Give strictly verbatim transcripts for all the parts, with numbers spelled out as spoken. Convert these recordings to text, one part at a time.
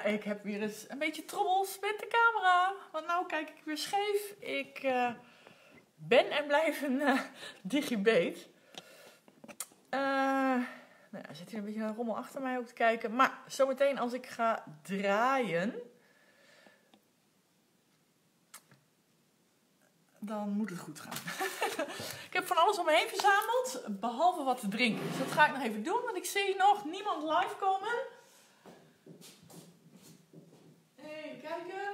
ik heb weer eens een beetje trommels met de camera. Want nou kijk ik weer scheef. Ik uh, ben en blijf een uh, digibeet. Uh, nou, er zit hier een beetje een rommel achter mij ook te kijken. Maar zometeen als ik ga draaien, dan moet het goed gaan. Ik heb van alles om me heen verzameld, behalve wat te drinken. Dus dat ga ik nog even doen, want ik zie nog niemand live komen. Even kijken.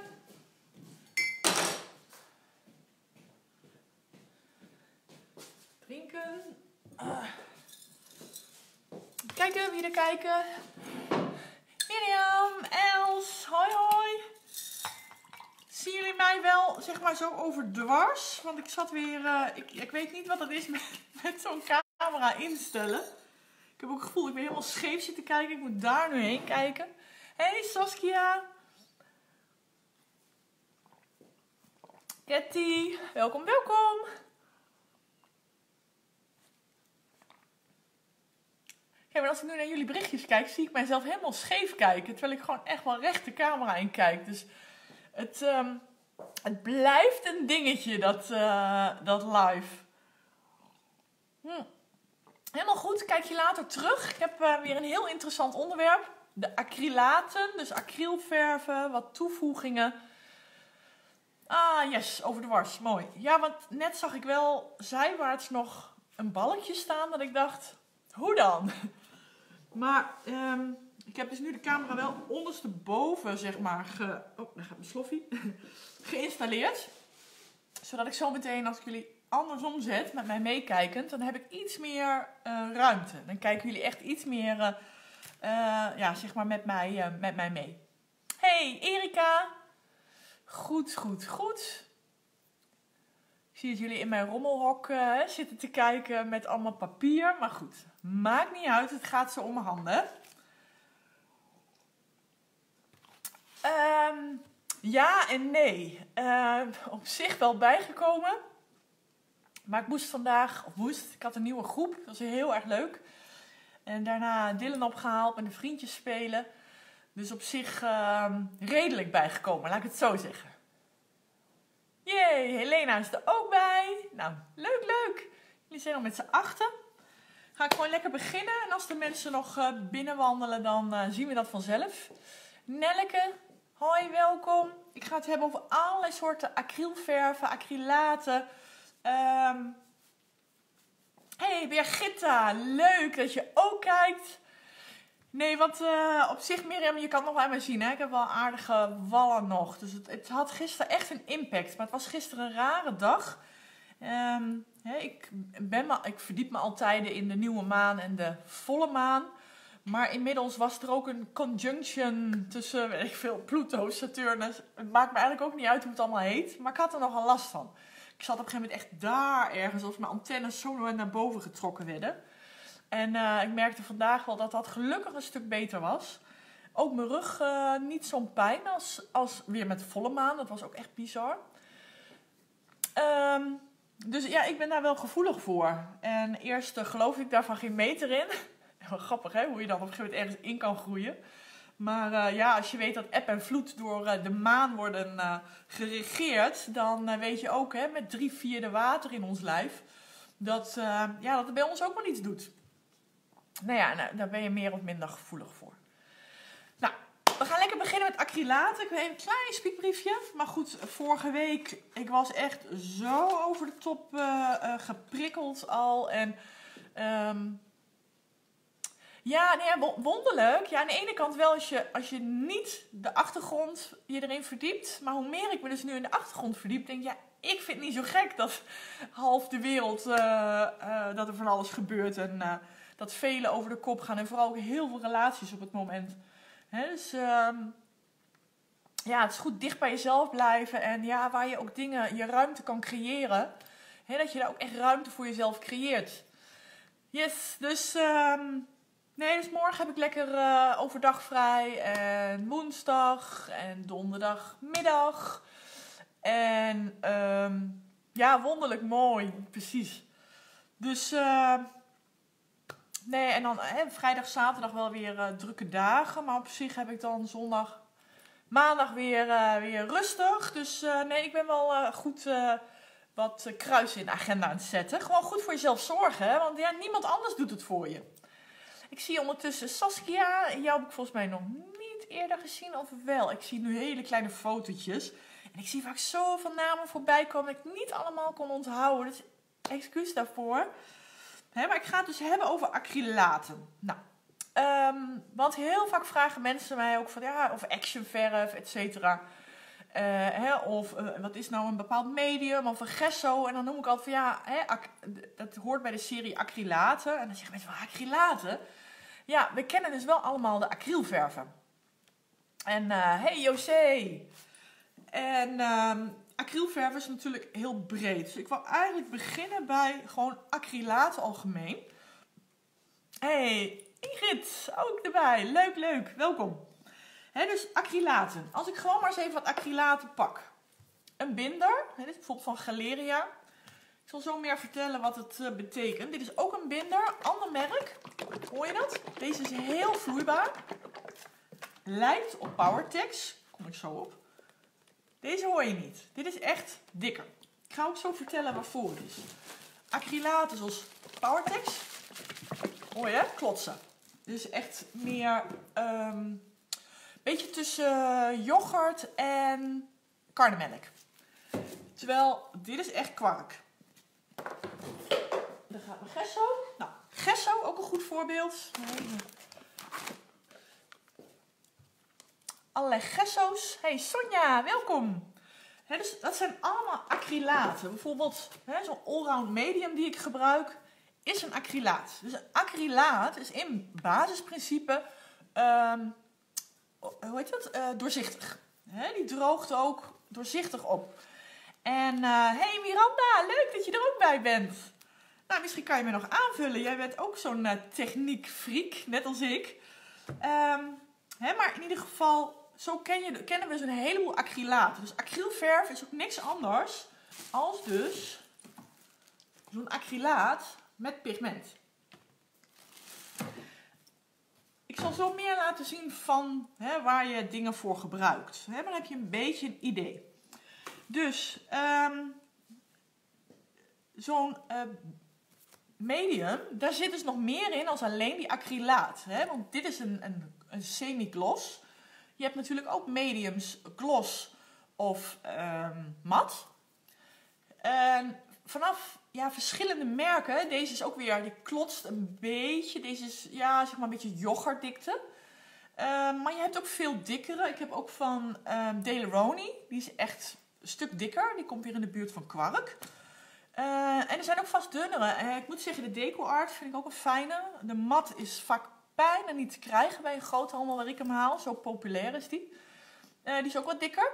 Drinken. Uh. Kijken, wie er kijken. Mirjam, Els, hoi hoi. Zien jullie mij wel, zeg maar, zo overdwars? Want ik zat weer, uh, ik, ik weet niet wat het is met, met zo'n camera instellen. Ik heb ook het gevoel, ik ben helemaal scheef zitten kijken. Ik moet daar nu heen kijken. Hey Saskia. Ketty, welkom, welkom. Ja, maar als ik nu naar jullie berichtjes kijk, zie ik mijzelf helemaal scheef kijken. Terwijl ik gewoon echt wel recht de camera in kijk. Dus het, um, het blijft een dingetje, dat, uh, dat live. Hm. Helemaal goed, kijk je later terug. Ik heb uh, weer een heel interessant onderwerp. De acrylaten, dus acrylverven, wat toevoegingen. Ah, yes, over de wars, mooi. Ja, want net zag ik wel zijwaarts nog een balkje staan dat ik dacht, hoe dan? Maar um, ik heb dus nu de camera wel ondersteboven, zeg maar, ge... oh, daar gaat mijn sloffie. geïnstalleerd. Zodat ik zo meteen, als ik jullie andersom zet, met mij meekijkend, dan heb ik iets meer uh, ruimte. Dan kijken jullie echt iets meer, uh, uh, ja, zeg maar, met mij, uh, met mij mee. Hey, Erika. Goed, goed, goed. Ik zie dat jullie in mijn rommelhok uh, zitten te kijken met allemaal papier. Maar goed, maakt niet uit. Het gaat zo om mijn handen. Um, ja en nee. Uh, op zich wel bijgekomen. Maar ik moest vandaag, of moest, ik had een nieuwe groep. Dat was heel erg leuk. En daarna Dylan opgehaald met de vriendjes spelen. Dus op zich uh, redelijk bijgekomen, laat ik het zo zeggen. Jee, Helena is er ook bij. Nou, leuk, leuk. Jullie zijn al met z'n achten. Ga ik gewoon lekker beginnen. En als de mensen nog uh, binnenwandelen, dan uh, zien we dat vanzelf. Nelleke, hoi, welkom. Ik ga het hebben over allerlei soorten acrylverven, acrylaten. Um... Hey, Birgitta, leuk dat je ook kijkt. Nee, want uh, op zich, Mirjam, je kan het nog wel aan mij zien, hè? Ik heb wel aardige wallen nog. Dus het, het had gisteren echt een impact. Maar het was gisteren een rare dag. Um, hè, ik, ben ma- ik verdiep me altijd in de nieuwe maan en de volle maan. Maar inmiddels was er ook een conjunction tussen, weet ik veel, Pluto, Saturnus. Het maakt me eigenlijk ook niet uit hoe het allemaal heet. Maar ik had er nogal last van. Ik zat op een gegeven moment echt daar ergens, alsof mijn antennes zo naar boven getrokken werden. En uh, ik merkte vandaag wel dat dat gelukkig een stuk beter was. Ook mijn rug uh, niet zo'n pijn als, als weer met volle maan. Dat was ook echt bizar. Um, dus ja, ik ben daar wel gevoelig voor. En eerst uh, geloofde ik daarvan geen meter in. Wel grappig, hè? Hoe je dan op een gegeven moment ergens in kan groeien. Maar uh, ja, als je weet dat eb en vloed door uh, de maan worden uh, geregeerd, dan uh, weet je ook, hè, met drie vierde water in ons lijf, dat, uh, ja, dat het bij ons ook wel iets doet. Nou ja, nou, daar ben je meer of minder gevoelig voor. Nou, we gaan lekker beginnen met acrylaten. Ik heb een klein spiekbriefje. Maar goed, vorige week, ik was echt zo over de top uh, uh, geprikkeld al. En um, ja, nee, wonderlijk. Ja, aan de ene kant wel als je, als je niet de achtergrond je erin verdiept. Maar hoe meer ik me dus nu in de achtergrond verdiep, denk ik, ja, ik vind het niet zo gek dat half de wereld, uh, uh, dat er van alles gebeurt en uh, dat velen over de kop gaan. En vooral ook heel veel relaties op het moment. He, dus uh, ja, het is goed dicht bij jezelf blijven. En ja, waar je ook dingen, je ruimte kan creëren. He, dat je daar ook echt ruimte voor jezelf creëert. Yes, dus um, nee, dus morgen heb ik lekker uh, overdag vrij. En woensdag en donderdagmiddag. En um, ja, wonderlijk mooi, precies. Dus uh, nee, en dan hè, vrijdag, zaterdag wel weer uh, drukke dagen. Maar op zich heb ik dan zondag Maandag weer, uh, weer rustig. Dus uh, nee, ik ben wel uh, goed uh, wat uh, kruisen in de agenda aan het zetten. Gewoon goed voor jezelf zorgen, hè? Want ja, niemand anders doet het voor je. Ik zie ondertussen Saskia. Jou heb ik volgens mij nog niet eerder gezien, of wel? Ik zie nu hele kleine fotootjes. En ik zie vaak zoveel namen voorbij komen dat ik niet allemaal kon onthouden. Dus excuus daarvoor. He, maar ik ga het dus hebben over acrylaten. Nou, um, want heel vaak vragen mensen mij ook van ja, of actionverf, et cetera. Uh, hè, of uh, wat is nou een bepaald medium of een gesso. En dan noem ik altijd van ja, hè, dat hoort bij de serie acrylaten. En dan zeggen mensen van acrylaten. Ja, we kennen dus wel allemaal de acrylverven. En uh, hey José. En um, acrylverf is natuurlijk heel breed. Dus ik wil eigenlijk beginnen bij gewoon acrylaten algemeen. Hey Ingrid, ook erbij. Leuk, leuk. Welkom. He, dus acrylaten. Als ik gewoon maar eens even wat acrylaten pak. Een binder. He, dit is bijvoorbeeld van Galeria. Ik zal zo meer vertellen wat het uh, betekent. Dit is ook een binder. Ander merk. Hoor je dat? Deze is heel vloeibaar. Lijkt op Powertex. Kom ik zo op. Deze hoor je niet. Dit is echt dikker. Ik ga ook zo vertellen waarvoor het is. Acrylaten zoals Powertex. Hoor je? Klotsen. Dit is echt meer... Um, beetje tussen yoghurt en karnemelk. Terwijl dit is echt kwark. Dan gaat mijn gesso. Nou, gesso ook een goed voorbeeld. Nee. Allerlei gesso's. Hey Sonja, welkom. He, dus dat zijn allemaal acrylaten. Bijvoorbeeld zo'n allround medium die ik gebruik is een acrylaat. Dus een acrylaat is in basisprincipe um, hoe heet dat? Uh, doorzichtig. He, die droogt ook doorzichtig op. En uh, hey Miranda, leuk dat je er ook bij bent. Nou, misschien kan je me nog aanvullen. Jij bent ook zo'n uh, techniekfreak, net als ik. Um, he, maar in ieder geval, zo ken je, kennen we zo'n heleboel acrylaten. Dus acrylverf is ook niks anders als dus zo'n acrylaat met pigment. Ik zal zo meer laten zien van hè, waar je dingen voor gebruikt. Hè, dan heb je een beetje een idee. Dus um, zo'n uh, medium, daar zit dus nog meer in als alleen die acrylaat. Hè? Want dit is een, een, een semi-gloss. Je hebt natuurlijk ook mediums gloss of um, mat. En vanaf ja, verschillende merken, deze is ook weer, die klotst een beetje. Deze is ja, zeg maar een beetje yoghurtdikte. Uh, maar je hebt ook veel dikkere. Ik heb ook van um, Daleroni, die is echt een stuk dikker. Die komt weer in de buurt van kwark. Uh, en er zijn ook vast dunnere. Uh, ik moet zeggen, de Deco Art vind ik ook een fijne. De mat is vaak bijna niet te krijgen bij een groothandel waar ik hem haal. Zo populair is die. Uh, die is ook wat dikker.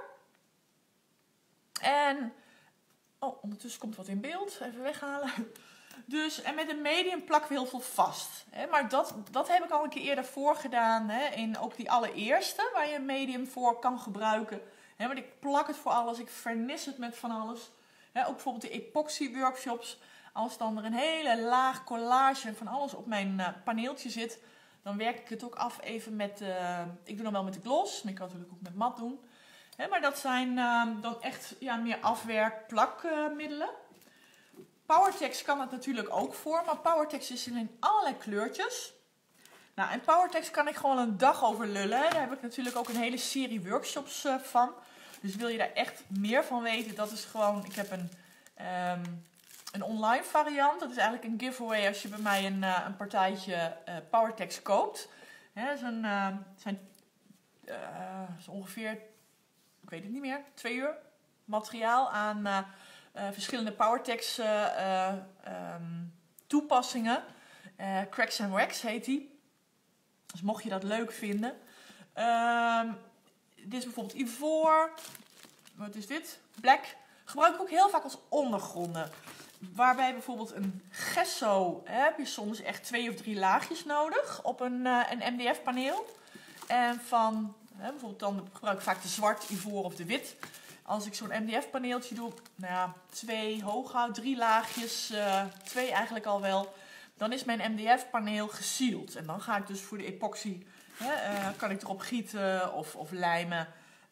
En... oh, ondertussen komt wat in beeld. Even weghalen. Dus, en met een medium plakken we heel veel vast. Hè? Maar dat, dat heb ik al een keer eerder voorgedaan. Hè? In ook die allereerste, waar je een medium voor kan gebruiken. Hè? Want ik plak het voor alles. Ik vernis het met van alles. Hè? Ook bijvoorbeeld de epoxy workshops. Als dan er een hele laag collage van alles op mijn uh, paneeltje zit. Dan werk ik het ook af even met... Uh, ik doe dan wel met de gloss. Maar ik kan het natuurlijk ook met mat doen. He, maar dat zijn uh, dan echt ja, meer afwerk-plakmiddelen. Uh, Powertex kan het natuurlijk ook voor, maar Powertex is in allerlei kleurtjes. Nou, en Powertex kan ik gewoon een dag over lullen. Daar heb ik natuurlijk ook een hele serie workshops uh, van. Dus wil je daar echt meer van weten, dat is gewoon... ik heb een, um, een online variant. Dat is eigenlijk een giveaway als je bij mij een, uh, een partijtje uh, Powertex koopt. He, dat is een, uh, zijn uh, is ongeveer... ik weet het niet meer, twee uur materiaal aan uh, uh, verschillende Powertex uh, uh, um, toepassingen. Uh, Cracks and Wax heet die. Dus mocht je dat leuk vinden. Uh, dit is bijvoorbeeld ivoor. Wat is dit? Black. Gebruik ik ook heel vaak als ondergronden. Waarbij bijvoorbeeld een gesso hè, heb je soms echt twee of drie laagjes nodig op een, uh, een M D F paneel. En van... He, bijvoorbeeld dan gebruik ik vaak de zwart, ivoor of de wit. Als ik zo'n M D F paneeltje doe, nou ja, twee hooguit, drie laagjes, uh, twee eigenlijk al wel. Dan is mijn M D F paneel gesealed. En dan ga ik dus voor de epoxy, he, uh, kan ik erop gieten of, of lijmen.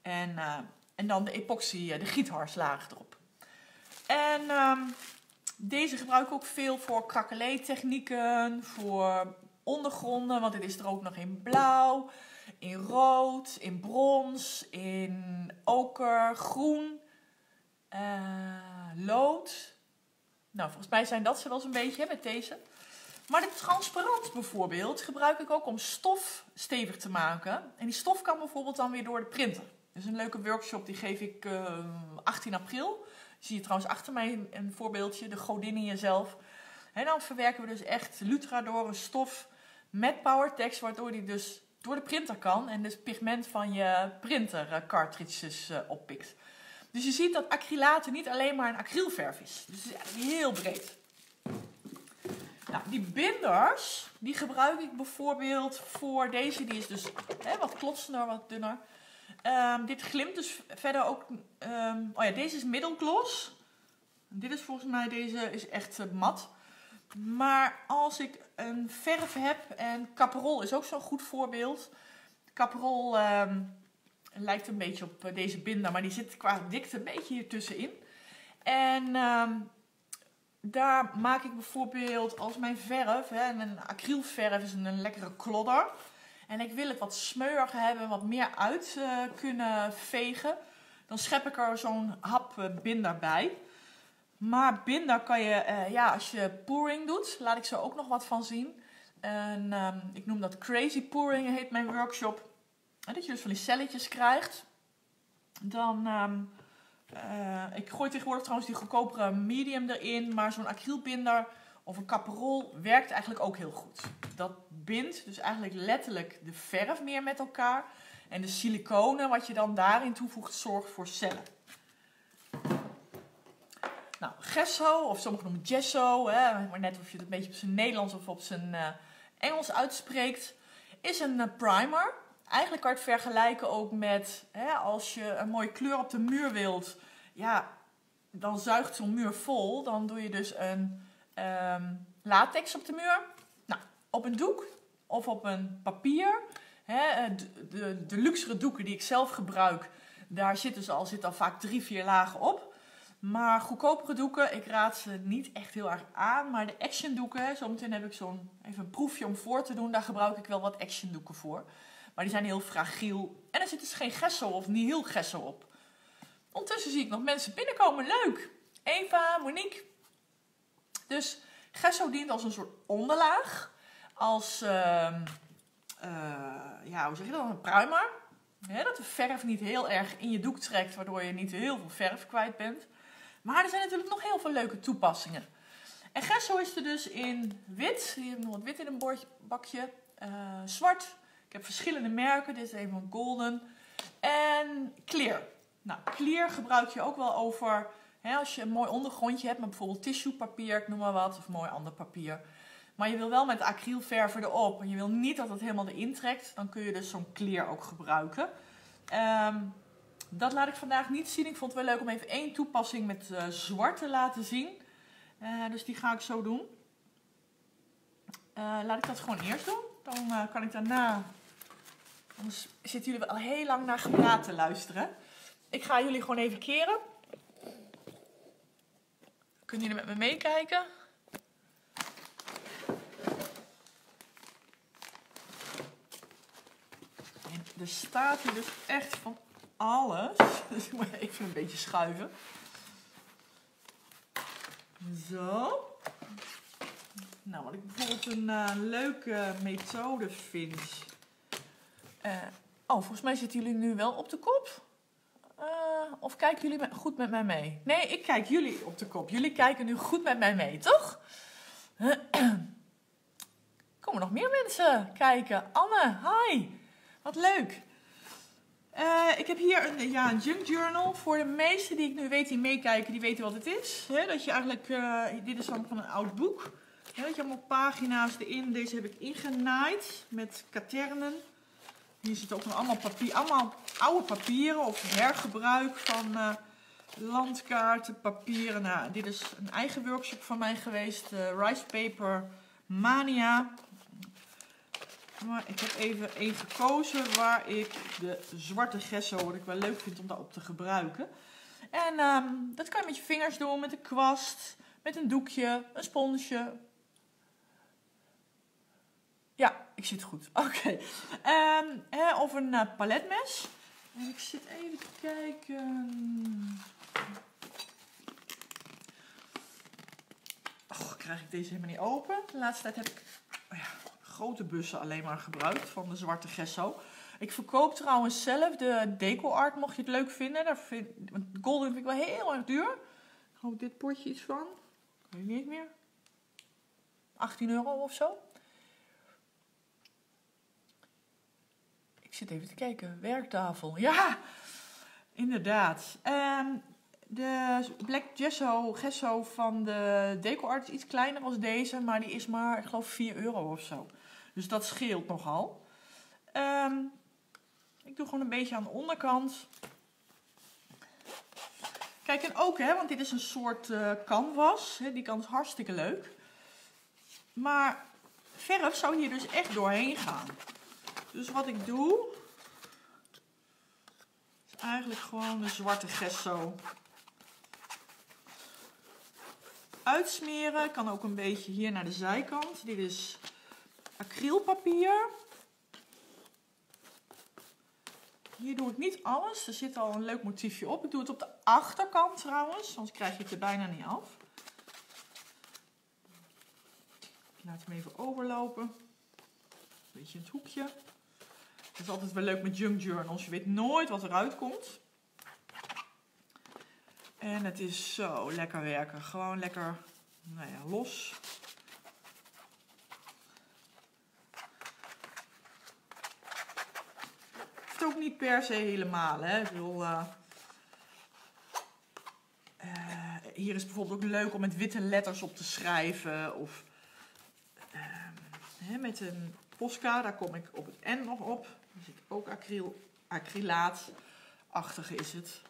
En, uh, en dan de epoxy, de gietharslaag erop. En um, deze gebruik ik ook veel voor krakelee-technieken, voor ondergronden, want dit is er ook nog in blauw, in rood, in brons, in oker, groen, uh, lood. Nou, volgens mij zijn dat ze wel zo'n beetje hè, met deze. Maar de transparant bijvoorbeeld gebruik ik ook om stof stevig te maken. En die stof kan bijvoorbeeld dan weer door de printer. Dus een leuke workshop die geef ik uh, achttien april. Zie je trouwens achter mij een voorbeeldje, de godin in jezelf. En dan verwerken we dus echt Lutradoren stof met PowerText, waardoor die dus door de printer kan en dus pigment van je printer cartridges uh, oppikt. Dus je ziet dat acrylaten niet alleen maar een acrylverf is. Dus het is eigenlijk heel breed. Nou, die binders, die gebruik ik bijvoorbeeld voor deze. Die is dus hè, wat klotsender, wat dunner. Um, dit glimt dus verder ook. Um, oh ja, deze is middelgloss. Dit is volgens mij, deze is echt uh, mat. Maar als ik een verf heb, en Caprol is ook zo'n goed voorbeeld. Caprol um, lijkt een beetje op uh, deze binder, maar die zit qua dikte een beetje hier tussenin. En um, daar maak ik bijvoorbeeld als mijn verf, hè, een acrylverf is een, een lekkere klodder. En ik wil het wat smeuiger hebben, wat meer uit uh, kunnen vegen. Dan schep ik er zo'n hap uh, binder bij. Maar binder kan je, uh, ja, als je pouring doet, laat ik zo ook nog wat van zien. En, um, ik noem dat crazy pouring, heet mijn workshop. En dat je dus van die celletjes krijgt. Dan, um, uh, ik gooi tegenwoordig trouwens die goedkopere medium erin. Maar zo'n acrylbinder of een Caprol werkt eigenlijk ook heel goed. Dat bindt dus eigenlijk letterlijk de verf meer met elkaar. En de siliconen wat je dan daarin toevoegt zorgt voor cellen. Nou, gesso, of sommigen noemen gesso, hè, maar net of je het een beetje op zijn Nederlands of op zijn uh, Engels uitspreekt, is een uh, primer. Eigenlijk kan je het vergelijken ook met, hè, als je een mooie kleur op de muur wilt, ja, dan zuigt zo'n muur vol. Dan doe je dus een um, latex op de muur. Nou, op een doek of op een papier. Hè, de, de, de luxere doeken die ik zelf gebruik, daar zitten ze al, zitten al vaak drie, vier lagen op. Maar goedkopere doeken, ik raad ze niet echt heel erg aan. Maar de action doeken, zometeen heb ik zo'n even een proefje om voor te doen. Daar gebruik ik wel wat action doeken voor. Maar die zijn heel fragiel. En er zit dus geen gesso of nihil gesso op. Ondertussen zie ik nog mensen binnenkomen. Leuk! Eva, Monique. Dus gesso dient als een soort onderlaag. Als, uh, uh, ja, hoe zeg je dat? Een primer. Ja, dat de verf niet heel erg in je doek trekt, waardoor je niet heel veel verf kwijt bent. Maar er zijn natuurlijk nog heel veel leuke toepassingen. En gesso is er dus in wit. Hier heb ik nog wat wit in een bordje, bakje. Uh, zwart. Ik heb verschillende merken. Dit is even een golden. En clear. Nou, clear gebruik je ook wel over, hè, als je een mooi ondergrondje hebt, met bijvoorbeeld tissuepapier, ik noem maar wat, of mooi ander papier. Maar je wil wel met acrylverven erop. En je wil niet dat het helemaal erin trekt. Dan kun je dus zo'n clear ook gebruiken. Um, dat laat ik vandaag niet zien. Ik vond het wel leuk om even één toepassing met uh, zwart te laten zien. Uh, dus die ga ik zo doen. Uh, laat ik dat gewoon eerst doen. Dan uh, kan ik daarna... Anders zitten jullie wel heel lang naar gepraat te luisteren. Ik ga jullie gewoon even keren. Kunnen jullie met me meekijken? En er staat hier dus echt van alles. Dus ik moet even een beetje schuiven. Zo. Nou, wat ik bijvoorbeeld een uh, leuke methode vind. Uh, oh, volgens mij zitten jullie nu wel op de kop. Uh, of kijken jullie met, goed met mij mee? Nee, ik kijk jullie op de kop. Jullie kijken nu goed met mij mee, toch? Komen nog meer mensen kijken. Anne, hi. Wat leuk. Uh, ik heb hier een, ja, een junk journal. Voor de meesten die ik nu weet die meekijken, die weten wat het is. He, dat je eigenlijk, uh, dit is dan van een oud boek. He, dat je allemaal pagina's erin. Deze heb ik ingenaaid met katernen. Hier zitten ook nog allemaal, papier, allemaal oude papieren of hergebruik van uh, landkaarten, papieren. Nou, dit is een eigen workshop van mij geweest. Uh, Rice Paper Mania. Maar ik heb even één gekozen waar ik de zwarte gesso, wat ik wel leuk vind om daarop te gebruiken. En um, dat kan je met je vingers doen, met een kwast, met een doekje, een sponsje. Ja, ik zit goed. Oké. Okay. Um, of een uh, paletmes. En ik zit even te kijken. Oh, krijg ik deze helemaal niet open. De laatste tijd heb ik oh ja, grote bussen alleen maar gebruikt van de zwarte gesso. Ik verkoop trouwens zelf de deco art, mocht je het leuk vinden. Daar vind, want golden vind ik wel heel erg duur. Ik geloof dit potje iets van. Ik weet niet meer. achttien euro of zo. Ik zit even te kijken. Werktafel. Ja, inderdaad. Um, de Black Gesso, Gesso van de Deco Art is iets kleiner als deze. Maar die is maar, ik geloof, vier euro of zo. Dus dat scheelt nogal. Um, ik doe gewoon een beetje aan de onderkant. Kijk, en ook, hè, want dit is een soort uh, canvas. Hè, die kan is hartstikke leuk. Maar verf zou hier dus echt doorheen gaan. Dus wat ik doe, is eigenlijk gewoon de zwarte gesso uitsmeren. Kan ook een beetje hier naar de zijkant. Dit is acrylpapier. Hier doe ik niet alles. Er zit al een leuk motiefje op. Ik doe het op de achterkant trouwens, anders krijg je het er bijna niet af. Ik laat hem even overlopen. Een beetje in het hoekje. Dat is altijd wel leuk met junk journals. Je weet nooit wat eruit komt. En het is zo lekker werken. Gewoon lekker, nou ja, los. Het ook niet per se helemaal, hè. Ik bedoel, uh, uh, hier is bijvoorbeeld ook leuk om met witte letters op te schrijven. Of uh, hè, met een Posca, daar kom ik op het N nog op. Er zit ook acryl, acrylaatachtige is het.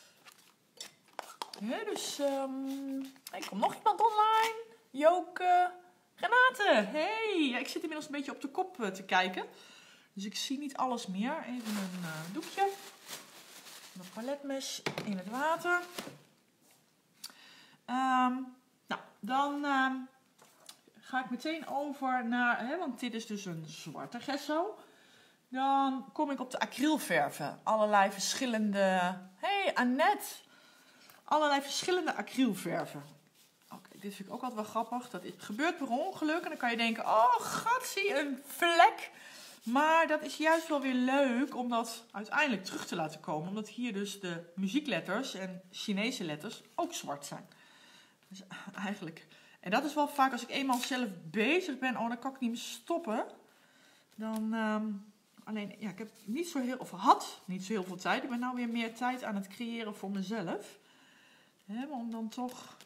Ja, dus um, er komt nog iemand online. Joke, Renate. Hey, ja, ik zit inmiddels een beetje op de kop uh, te kijken. Dus ik zie niet alles meer. Even een uh, doekje. Een paletmes in het water. Um, nou, dan uh, ga ik meteen over naar, hè, want dit is dus een zwarte gesso. Dan kom ik op de acrylverven. Allerlei verschillende... Hey, Annette. Allerlei verschillende acrylverven. Oké, okay, dit vind ik ook altijd wel grappig. Dat gebeurt per ongeluk. En dan kan je denken, oh gat, zie je een vlek. Maar dat is juist wel weer leuk om dat uiteindelijk terug te laten komen. Omdat hier dus de muziekletters en Chinese letters ook zwart zijn. Dus eigenlijk... En dat is wel vaak als ik eenmaal zelf bezig ben. Oh, dan kan ik niet meer stoppen. Dan... Um, alleen, ja, ik heb niet zo heel... Of had niet zo heel veel tijd. Ik ben nou weer meer tijd aan het creëren voor mezelf. He, om dan toch...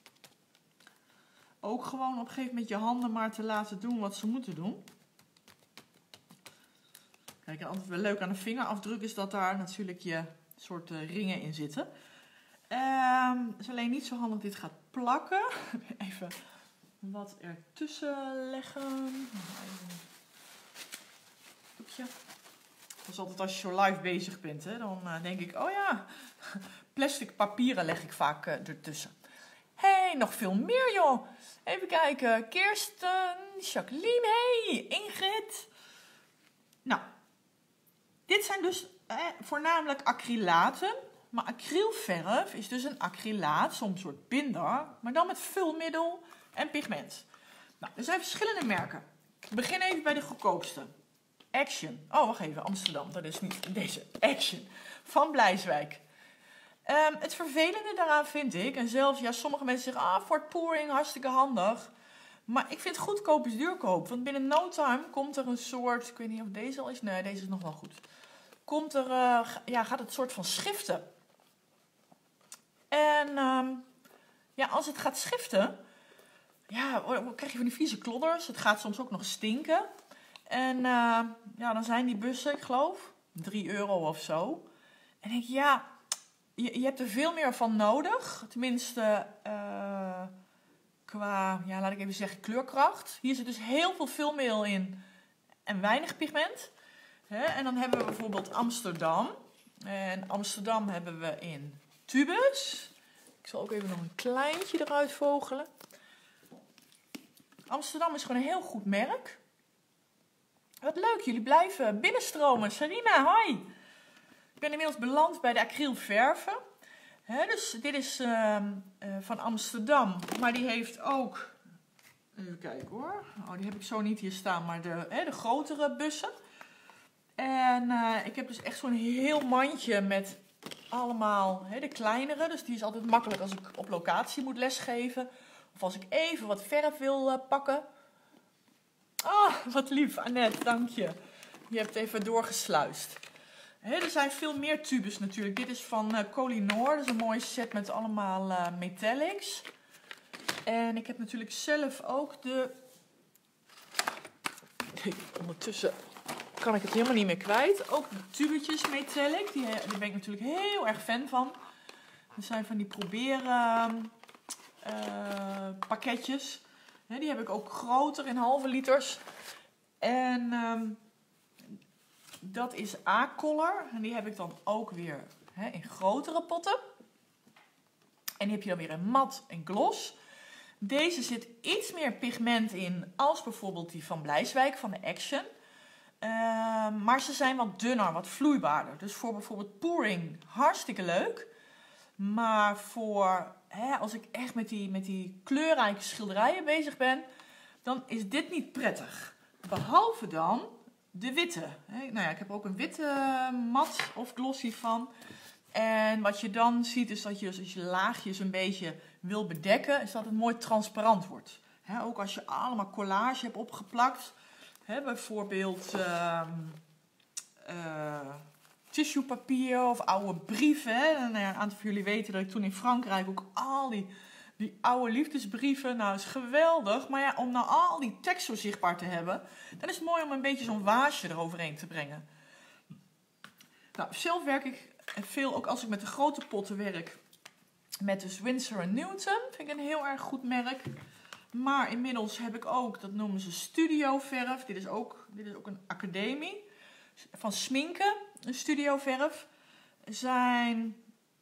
Ook gewoon op een gegeven moment je handen maar te laten doen wat ze moeten doen. Kijk, en altijd wel leuk aan een vingerafdruk is dat daar natuurlijk je soort uh, ringen in zitten. Um, het is alleen niet zo handig dit gaat plakken. Even wat ertussen leggen. Doekje. Dat is altijd als je zo live bezig bent, hè, dan uh, denk ik, oh ja, plastic papieren leg ik vaak uh, ertussen. Hé, hey, nog veel meer joh. Even kijken. Kirsten, Jacqueline, hey, Ingrid. Nou, dit zijn dus eh, voornamelijk acrylaten. Maar acrylverf is dus een acrylaat, soms een soort binder, maar dan met vulmiddel en pigment. Nou, er zijn verschillende merken. Ik begin even bij de goedkoopste. Action. Oh, wacht even. Amsterdam. Dat is niet deze. Action. Van Blijswijk. Um, het vervelende daaraan vind ik, en zelfs, ja, sommige mensen zeggen, ah, Fort Pouring, hartstikke handig. Maar ik vind goedkoop is duurkoop. Want binnen no time komt er een soort, ik weet niet of deze al is, nee, deze is nog wel goed. Komt er, uh, ja, gaat het soort van schiften. En, um, ja, als het gaat schiften, ja, dan krijg je van die vieze klodders. Het gaat soms ook nog stinken. En, uh, ja, dan zijn die bussen, ik geloof, drie euro of zo. En ik denk, ja... Je, je hebt er veel meer van nodig. Tenminste, uh, qua, ja, laat ik even zeggen, kleurkracht. Hier zit dus heel veel vulmiddel in. en weinig pigment. Hè? En dan hebben we bijvoorbeeld Amsterdam. En Amsterdam hebben we in tubes. Ik zal ook even nog een kleintje eruit vogelen. Amsterdam is gewoon een heel goed merk. Wat leuk, jullie blijven binnenstromen. Sarina, hoi! Ik ben inmiddels beland bij de acrylverven. He, dus dit is uh, uh, van Amsterdam. Maar die heeft ook... Even kijken hoor. Oh, die heb ik zo niet hier staan. Maar de, he, de grotere bussen. En uh, ik heb dus echt zo'n heel mandje met allemaal he, de kleinere. Dus die is altijd makkelijk als ik op locatie moet lesgeven. Of als ik even wat verf wil uh, pakken. Oh, wat lief, Annette, dank je. Je hebt even doorgesluist. He, er zijn veel meer tubes natuurlijk. Dit is van uh, Koh-i-Noor. Dat is een mooie set met allemaal uh, metallics. En ik heb natuurlijk zelf ook de... Ondertussen kan ik het helemaal niet meer kwijt. Ook de tubetjes metallic. Die, die ben ik natuurlijk heel erg fan van. Dat zijn van die proberen uh, pakketjes. He, die heb ik ook groter in halve liters. En... Um, Dat is A-color. En die heb ik dan ook weer hè, in grotere potten. En die heb je dan weer in mat en gloss. Deze zit iets meer pigment in als bijvoorbeeld die van Blijswijk, van de Action. Uh, maar ze zijn wat dunner, wat vloeibaarder. Dus voor bijvoorbeeld pouring hartstikke leuk. Maar voor, hè, als ik echt met die, met die kleurrijke schilderijen bezig ben, dan is dit niet prettig. Behalve dan... de witte. Nou ja, ik heb ook een witte mat of glossy van. En wat je dan ziet is dat je, dus als je laagjes een beetje wil bedekken, is dat het mooi transparant wordt. He, ook als je allemaal collage hebt opgeplakt. He, bijvoorbeeld uh, uh, tissuepapier of oude brieven. He. En, nou ja, een aantal van jullie weten dat ik toen in Frankrijk ook al die... Die oude liefdesbrieven, nou is geweldig. Maar ja, om nou al die tekst zo zichtbaar te hebben, dan is het mooi om een beetje zo'n waasje eroverheen te brengen. Nou, zelf werk ik veel, ook als ik met de grote potten werk, met dus Winsor en Newton. Vind ik een heel erg goed merk. Maar inmiddels heb ik ook, dat noemen ze studio verf. Dit is ook, dit is ook een academie van Sminken, een studio verf. Zijn...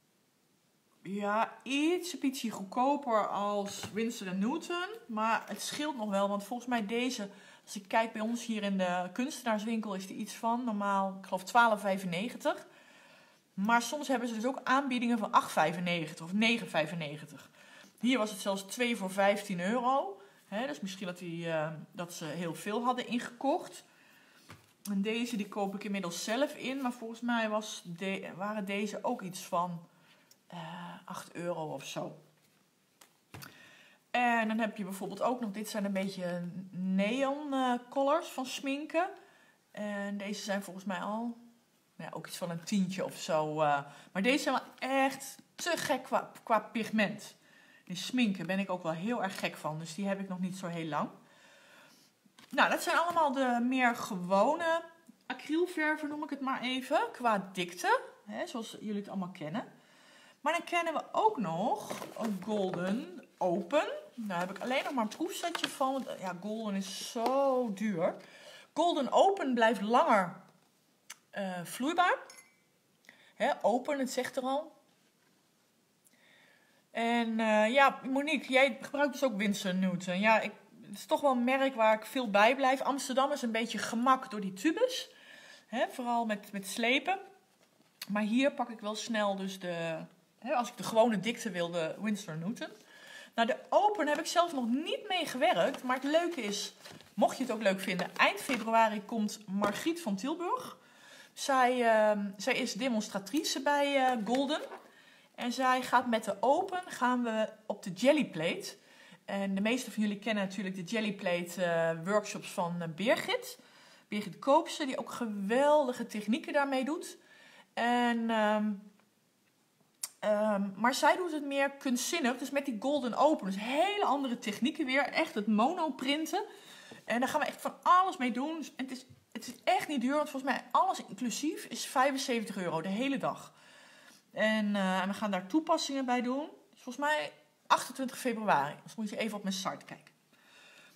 Ja, iets ietsje goedkoper als Winsor en Newton. Maar het scheelt nog wel, want volgens mij deze... Als ik kijk bij ons hier in de kunstenaarswinkel is er iets van. Normaal, ik geloof twaalf vijfennegentig. Maar soms hebben ze dus ook aanbiedingen van acht vijfennegentig of negen vijfennegentig. Hier was het zelfs twee voor vijftien euro. He, dus misschien dat, die, uh, dat ze heel veel hadden ingekocht. En deze die koop ik inmiddels zelf in. Maar volgens mij was de, waren deze ook iets van... Uh, acht euro of zo. En dan heb je bijvoorbeeld ook nog... Dit zijn een beetje neon uh, colors van Sminken. En deze zijn volgens mij al... Ja, ook iets van een tientje of zo. Uh, maar deze zijn wel echt te gek qua, qua pigment. Die Sminken ben ik ook wel heel erg gek van. Dus die heb ik nog niet zo heel lang. Nou, dat zijn allemaal de meer gewone acrylverven, noem ik het maar even. Qua dikte. Hè, zoals jullie het allemaal kennen. Maar dan kennen we ook nog een Golden Open. Daar heb ik alleen nog maar een proefsetje van. Want ja, Golden is zo duur. Golden Open blijft langer uh, vloeibaar. Hè, open, het zegt er al. En uh, ja, Monique, jij gebruikt dus ook Winsor en Newton. Ja, ik, het is toch wel een merk waar ik veel bij blijf. Amsterdam is een beetje gemak door die tubes. Hè, vooral met, met slepen. Maar hier pak ik wel snel dus de... He, als ik de gewone dikte wilde, Winsor en Newton. Nou, de Open heb ik zelf nog niet mee gewerkt. Maar het leuke is, mocht je het ook leuk vinden... eind februari komt Margriet van Tilburg. Zij, uh, zij is demonstratrice bij uh, Golden. En zij gaat met de Open gaan we op de Jellyplate. En de meeste van jullie kennen natuurlijk de Jellyplate uh, workshops van uh, Birgit. Birgit Koopse, die ook geweldige technieken daarmee doet. En... Um, Um, maar zij doet het meer kunstzinnig, dus met die Golden Open. Dus hele andere technieken weer, echt het monoprinten. En daar gaan we echt van alles mee doen. Dus het, is, het is echt niet duur, want volgens mij alles inclusief is vijfenzeventig euro de hele dag. En, uh, en we gaan daar toepassingen bij doen. Dus volgens mij achtentwintig februari, dus moet je even op mijn site kijken.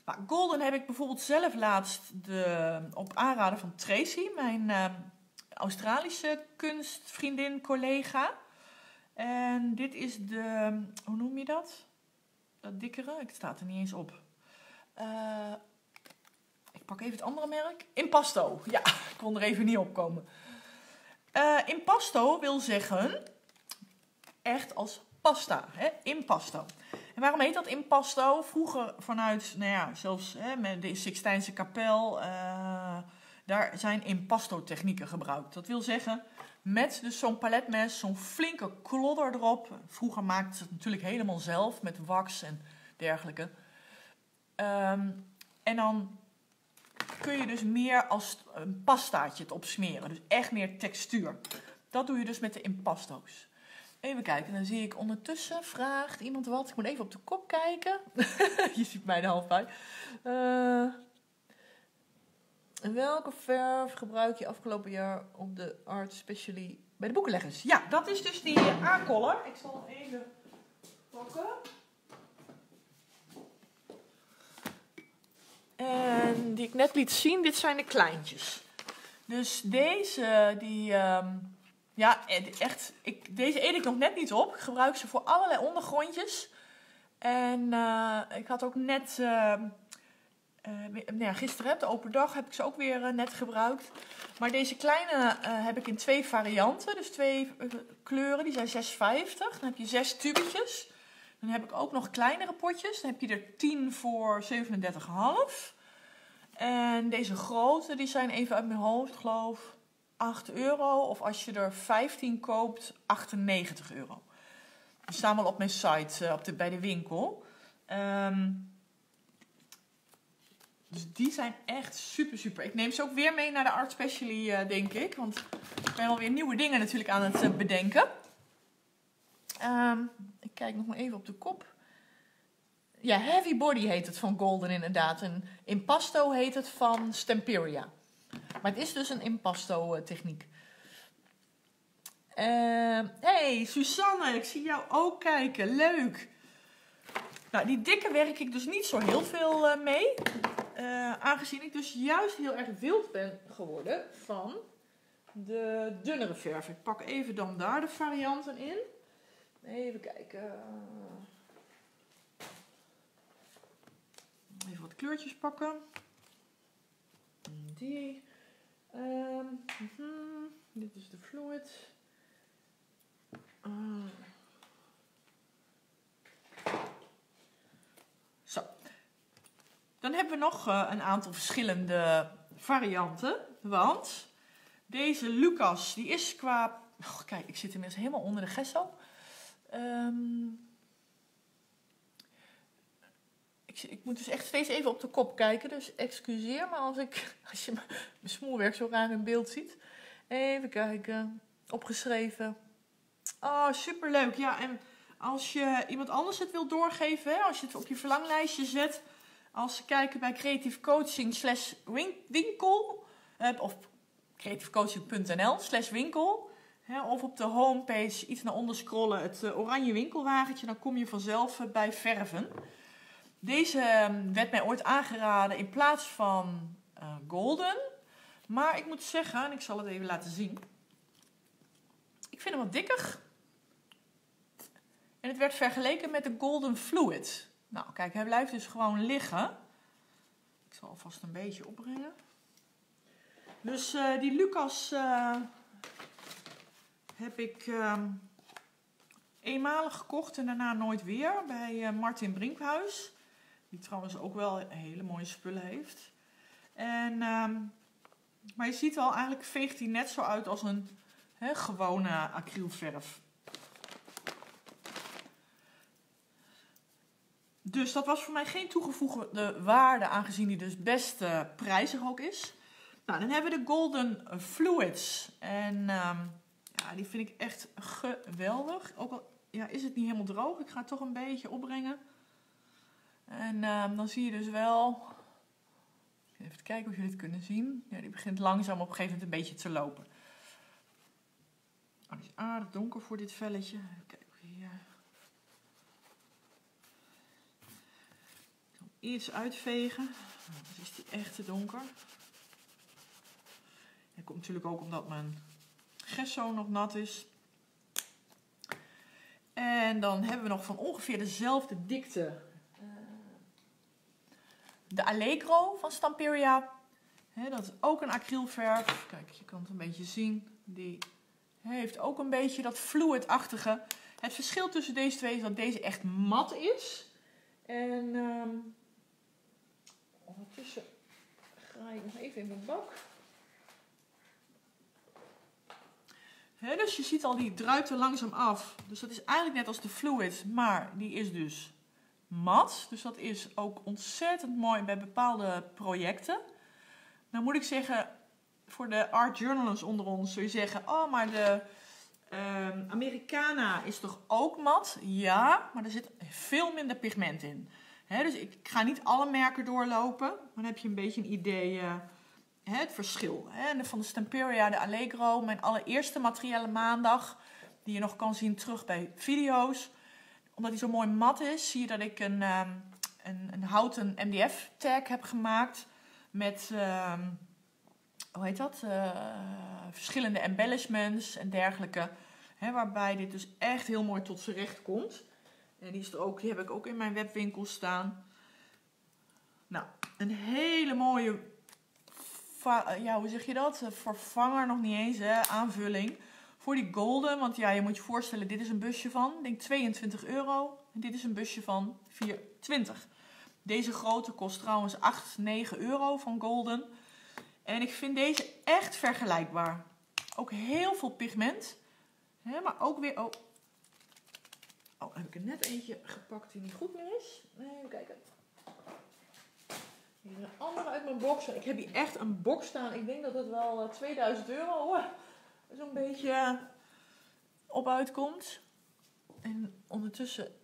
Maar Golden heb ik bijvoorbeeld zelf laatst de, op aanraden van Tracy, mijn uh, Australische kunstvriendin, collega. En dit is de, hoe noem je dat? Dat dikkere, het staat er niet eens op. Uh, ik pak even het andere merk. Impasto, ja, ik kon er even niet op komen. Uh, impasto wil zeggen, echt als pasta, hè? Impasto. En waarom heet dat impasto? Vroeger vanuit, nou ja, zelfs hè, met de Sixtijnse kapel, uh, daar zijn impasto technieken gebruikt. Dat wil zeggen, met dus zo'n paletmes, zo'n flinke klodder erop. Vroeger maakten ze het natuurlijk helemaal zelf, met wax en dergelijke. Um, en dan kun je dus meer als een pastaatje het opsmeren. Dus echt meer textuur. Dat doe je dus met de impasto's. Even kijken, dan zie ik ondertussen, vraagt iemand wat. Ik moet even op de kop kijken. Je ziet mij de half bij. Uh, welke verf gebruik je afgelopen jaar op de Art Specially bij de boekenleggers? Ja, dat is dus die A-color. Ik zal hem even pakken. En die ik net liet zien, dit zijn de kleintjes. Dus deze, die... Um, Ja, echt. Ik, deze eet ik nog net niet op. Ik gebruik ze voor allerlei ondergrondjes. En uh, ik had ook net... Uh, uh, nou ja, gisteren, de open dag, heb ik ze ook weer uh, net gebruikt. Maar deze kleine uh, heb ik in twee varianten. Dus twee uh, kleuren. Die zijn zes vijftig. Dan heb je zes tubetjes. Dan heb ik ook nog kleinere potjes. Dan heb je er tien voor zevenendertig komma vijf. En deze grote, die zijn even uit mijn hoofd, geloof acht euro. Of als je er vijftien koopt, achtennegentig euro. Die staan wel op mijn site, uh, op de, bij de winkel. Um, dus die zijn echt super, super. Ik neem ze ook weer mee naar de Art Specially, uh, denk ik. Want ik ben alweer nieuwe dingen natuurlijk aan het uh, bedenken. Um, ik kijk nog maar even op de kop. Ja, Heavy Body heet het van Golden inderdaad. En Impasto heet het van Stemperia. Maar het is dus een impasto uh, techniek. Uh, hey, Susanne, ik zie jou ook kijken. Leuk. Nou, die dikke werk ik dus niet zo heel veel uh, mee. Uh, aangezien ik dus juist heel erg wild ben geworden van de dunnere verf. Ik pak even dan daar de varianten in. Even kijken. Even wat kleurtjes pakken. Die. Um, mm-hmm. Dit is de fluid. Uh. Zo. Dan hebben we nog uh, een aantal verschillende varianten. Want deze Lucas, die is qua... Oh, kijk, ik zit inmiddels helemaal onder de gesso. Um, ik, ik moet dus echt steeds even op de kop kijken. Dus excuseer me als, ik, als je mijn smoelwerk zo raar in beeld ziet. Even kijken. Opgeschreven. Oh, superleuk. Ja, en als je iemand anders het wil doorgeven, hè, als je het op je verlanglijstje zet, als ze kijken bij Creative Coaching slash winkel, of creativecoaching punt n l slash winkel, hè, of op de homepage iets naar onder scrollen, het uh, oranje winkelwagentje, dan kom je vanzelf uh, bij verven. Deze uh, werd mij ooit aangeraden in plaats van uh, Golden. Maar ik moet zeggen, en ik zal het even laten zien, ik vind hem wat dikker. En het werd vergeleken met de Golden Fluid. Nou, kijk, hij blijft dus gewoon liggen. Ik zal alvast een beetje opbrengen. Dus uh, die Lucas uh, heb ik uh, eenmalig gekocht en daarna nooit weer bij uh, Martin Brinkhuis. Die trouwens ook wel hele mooie spullen heeft. En, uh, maar je ziet al, eigenlijk veegt hij net zo uit als een he, gewone acrylverf. Dus dat was voor mij geen toegevoegde waarde, aangezien die dus best uh, prijzig ook is. Nou, dan hebben we de Golden Fluids. En um, ja, die vind ik echt geweldig. Ook al ja, is het niet helemaal droog, ik ga het toch een beetje opbrengen. En um, dan zie je dus wel... Even kijken of jullie het kunnen zien. Ja, die begint langzaam op een gegeven moment een beetje te lopen. Oh, die is aardig donker voor dit velletje. Even kijken hier. iets uitvegen. Dan is die echt te donker. Dat komt natuurlijk ook omdat mijn gesso nog nat is. En dan hebben we nog van ongeveer dezelfde dikte de Allegro van Stamperia. He, dat is ook een acrylverf. Kijk, je kan het een beetje zien. Die heeft ook een beetje dat fluidachtige. Het verschil tussen deze twee is dat deze echt mat is. En um, ondertussen ga ik nog even in mijn bak. He, dus je ziet al, die druipt er langzaam af. Dus dat is eigenlijk net als de fluid, maar die is dus mat. Dus dat is ook ontzettend mooi bij bepaalde projecten. Nou moet ik zeggen, voor de art journalists onder ons zul je zeggen, oh maar de um, Americana is toch ook mat? Ja, maar er zit veel minder pigment in. He, dus ik ga niet alle merken doorlopen, dan heb je een beetje een idee, uh, he, het verschil. He, van de Stamperia, de Allegro, mijn allereerste materiële maandag, die je nog kan zien terug bij video's. Omdat hij zo mooi mat is, zie je dat ik een, um, een, een houten M D F tag heb gemaakt. Met, uh, hoe heet dat? Uh, verschillende embellishments en dergelijke. Hè, waarbij dit dus echt heel mooi tot z'n recht komt. En die, is er ook, die heb ik ook in mijn webwinkel staan. Nou, een hele mooie, ja, hoe zeg je dat? Vervanger nog niet eens, hè? Aanvulling. Voor die golden, want ja, je moet je voorstellen, dit is een busje van, ik denk tweeëntwintig euro. En dit is een busje van vier twintig. Deze grote kost trouwens acht, negen euro van golden. En ik vind deze echt vergelijkbaar. Ook heel veel pigment. Hè, maar ook weer... Oh. oh, heb ik er net eentje gepakt die niet goed meer is. Even kijken. Hier is een andere uit mijn box. Ik heb hier echt een box staan. Ik denk dat het wel tweeduizend euro zo'n beetje op uitkomt. En ondertussen...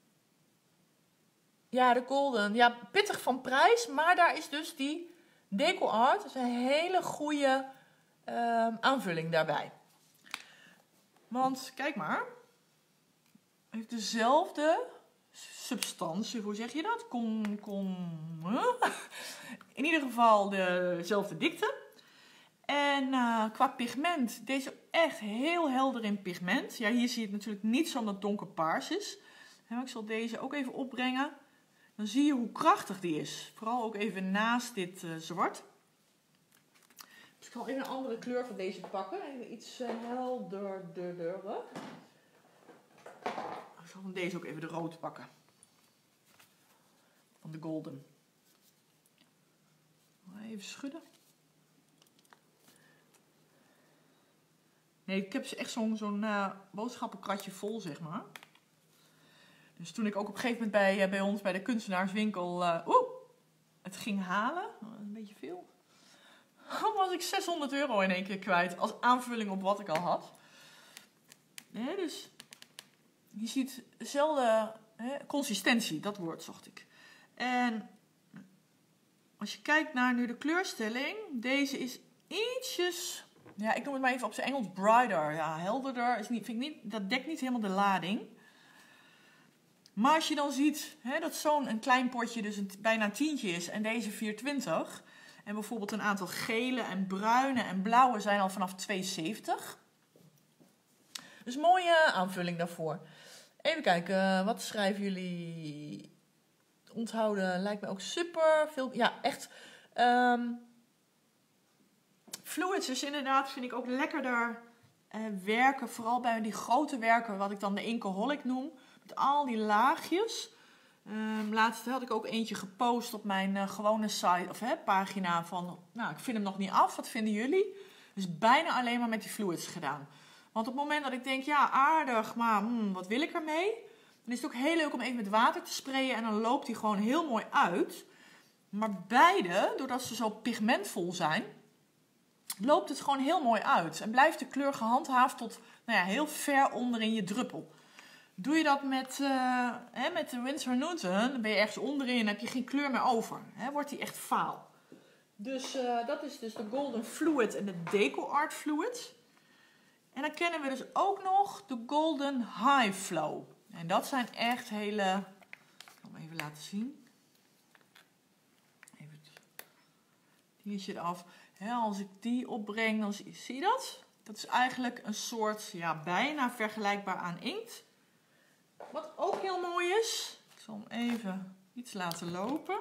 Ja, de golden. Ja, pittig van prijs. Maar daar is dus die Deco Art. Dat is een hele goede uh, aanvulling daarbij. Want, kijk maar. Het heeft dezelfde substantie. Hoe zeg je dat? Kom, kom. In ieder geval dezelfde dikte. En uh, qua pigment. Deze echt heel helder in pigment. Ja, hier zie je het natuurlijk niet zo omdat het donkerpaars is. Maar ik zal deze ook even opbrengen. Dan zie je hoe krachtig die is. Vooral ook even naast dit uh, zwart. Dus ik zal even een andere kleur van deze pakken. Even iets uh, helderder. Ik zal van deze ook even de rood pakken. Van de golden. Even schudden. Nee, ik heb ze echt zo'n zo'n uh, boodschappenkratje vol, zeg maar. Dus toen ik ook op een gegeven moment bij, bij ons bij de kunstenaarswinkel uh, oeh, het ging halen, een beetje veel, dan was ik zeshonderd euro in één keer kwijt als aanvulling op wat ik al had. Nee, dus je ziet dezelfde hè, consistentie, dat woord zocht ik. En als je kijkt naar nu de kleurstelling, deze is ietsjes, ja, ik noem het maar even op zijn Engels brighter, ja, helderder, is niet, vind ik niet, dat dekt niet helemaal de lading. Maar als je dan ziet hè, dat zo'n een klein potje dus een, bijna een tientje is en deze vier twintig. En bijvoorbeeld een aantal gele en bruine en blauwe zijn al vanaf twee zeventig. Dus mooie aanvulling daarvoor. Even kijken, wat schrijven jullie? Onthouden lijkt me ook super. Veel, ja, echt. Um, fluids is inderdaad, vind ik ook lekkerder uh, werken. Vooral bij die grote werken, wat ik dan de Inkaholic noem. Met al die laagjes. Um, laatst had ik ook eentje gepost op mijn uh, gewone site of hè, pagina van, nou, ik vind hem nog niet af, wat vinden jullie? Dus bijna alleen maar met die fluids gedaan. Want op het moment dat ik denk, ja, aardig, maar hmm, wat wil ik ermee? Dan is het ook heel leuk om even met water te sprayen en dan loopt die gewoon heel mooi uit. Maar beide, doordat ze zo pigmentvol zijn, loopt het gewoon heel mooi uit. En blijft de kleur gehandhaafd tot nou ja, heel ver onderin je druppel. Doe je dat met, uh, hè, met de Winsor Newton, dan ben je ergens onderin en heb je geen kleur meer over. Hè, wordt die echt vaal. Dus uh, dat is dus de Golden Fluid en de Deco Art Fluid. En dan kennen we dus ook nog de Golden High Flow. En dat zijn echt hele... Ik zal hem even laten zien. dingetje eraf. He, als ik die opbreng, dan zie, zie je dat? Dat is eigenlijk een soort, ja, bijna vergelijkbaar aan inkt. Wat ook heel mooi is. Ik zal hem even iets laten lopen.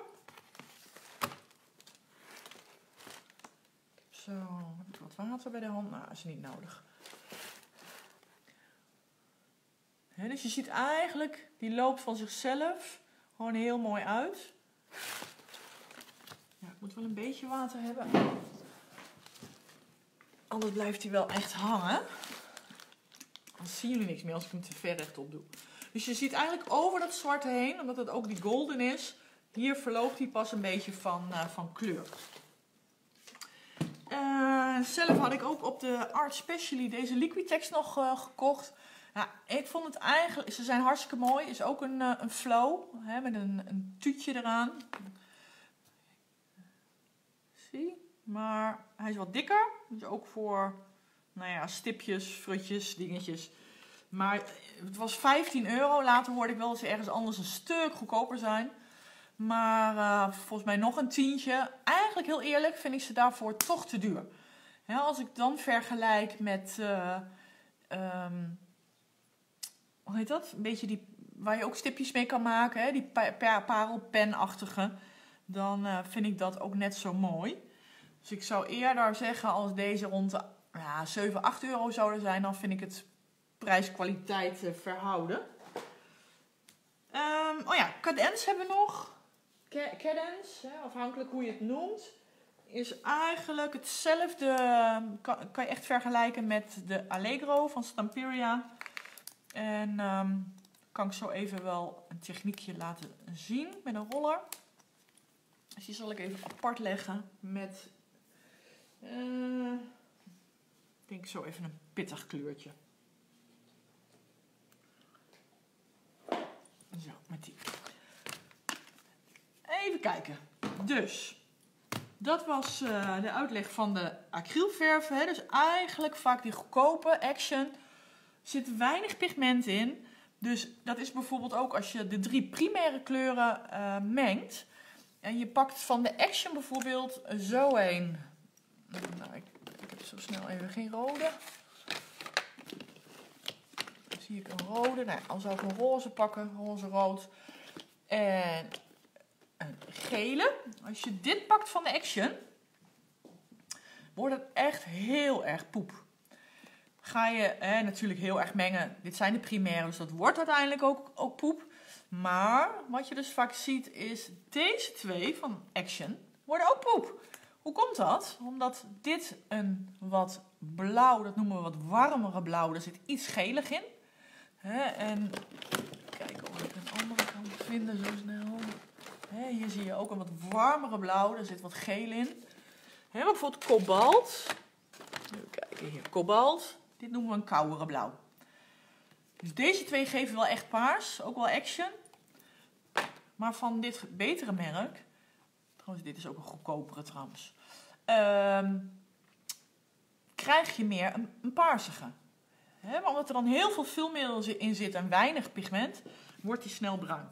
Zo, heb ik wat water bij de hand? Nou, is niet nodig. He, dus je ziet eigenlijk, die loopt van zichzelf gewoon heel mooi uit. Ja, ik moet wel een beetje water hebben. Anders blijft hij wel echt hangen. Dan zien jullie niks meer als ik hem te ver rechtop doe. Dus je ziet eigenlijk over dat zwarte heen, omdat het ook die golden is. Hier verloopt hij pas een beetje van, uh, van kleur. Uh, zelf had ik ook op de Art Specially deze Liquitex nog uh, gekocht. Nou, ik vond het eigenlijk, ze zijn hartstikke mooi. Is ook een, uh, een flow, hè, met een, een tuutje eraan. Zie, maar hij is wat dikker. Dus ook voor, nou ja, stipjes, frutjes, dingetjes. Maar het was vijftien euro. Later hoorde ik wel dat ze ergens anders een stuk goedkoper zijn. Maar uh, volgens mij nog een tientje. Eigenlijk heel eerlijk vind ik ze daarvoor toch te duur. Ja, als ik dan vergelijk met... Uh, um, hoe heet dat? Een beetje die... Waar je ook stipjes mee kan maken. Hè? Die pa parelpenachtige. Dan uh, vind ik dat ook net zo mooi. Dus ik zou eerder zeggen als deze rond de ja, zeven, acht euro zouden zijn. Dan vind ik het prijs-kwaliteit uh, verhouden. Um, oh ja, Cadence hebben we nog. Cadence, hè, afhankelijk hoe je het noemt, is eigenlijk hetzelfde. Kan, kan je echt vergelijken met de Allegro van Stamperia. En um, kan ik zo even wel een techniekje laten zien met een roller. Dus die zal ik even apart leggen met, uh, ik denk zo even een pittig kleurtje. Zo, met die. Even kijken. Dus, dat was uh, de uitleg van de acrylverven. Hè. Dus eigenlijk vaak die goedkope Action. Er zit weinig pigment in. Dus dat is bijvoorbeeld ook als je de drie primaire kleuren uh, mengt. En je pakt van de Action bijvoorbeeld zo een. Nou, ik, ik heb zo snel even geen rode. Dan zie ik een rode. Nou, dan zou ik een roze pakken. Roze, rood. En een gele. Als je dit pakt van de Action, wordt het echt heel erg poep. Ga je eh, natuurlijk heel erg mengen. Dit zijn de primaire, dus dat wordt uiteindelijk ook, ook poep. Maar wat je dus vaak ziet is deze twee van Action worden ook poep. Hoe komt dat? Omdat dit een wat blauw, dat noemen we wat warmere blauw. Daar zit iets gelig in. Hè, en kijken of ik een andere kan vinden zo snel. Hè, hier zie je ook een wat warmere blauw. Daar zit wat geel in. Hè, bijvoorbeeld kobalt. Even kijken hier. Kobalt. Dit noemen we een koudere blauw. Dus deze twee geven wel echt paars. Ook wel Action. Maar van dit betere merk. Trouwens, dit is ook een goedkopere trouwens. Um, krijg je meer een, een paarsige. He, maar omdat er dan heel veel filmmiddel in zit en weinig pigment, wordt die snel bruin.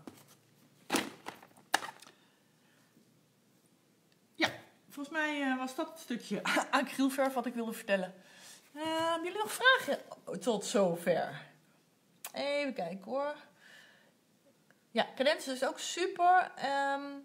Ja, volgens mij uh, was dat het stukje acrylverf wat ik wilde vertellen. Uh, hebben jullie nog vragen tot zover? Even kijken hoor. Ja, Cadence is ook super. Um,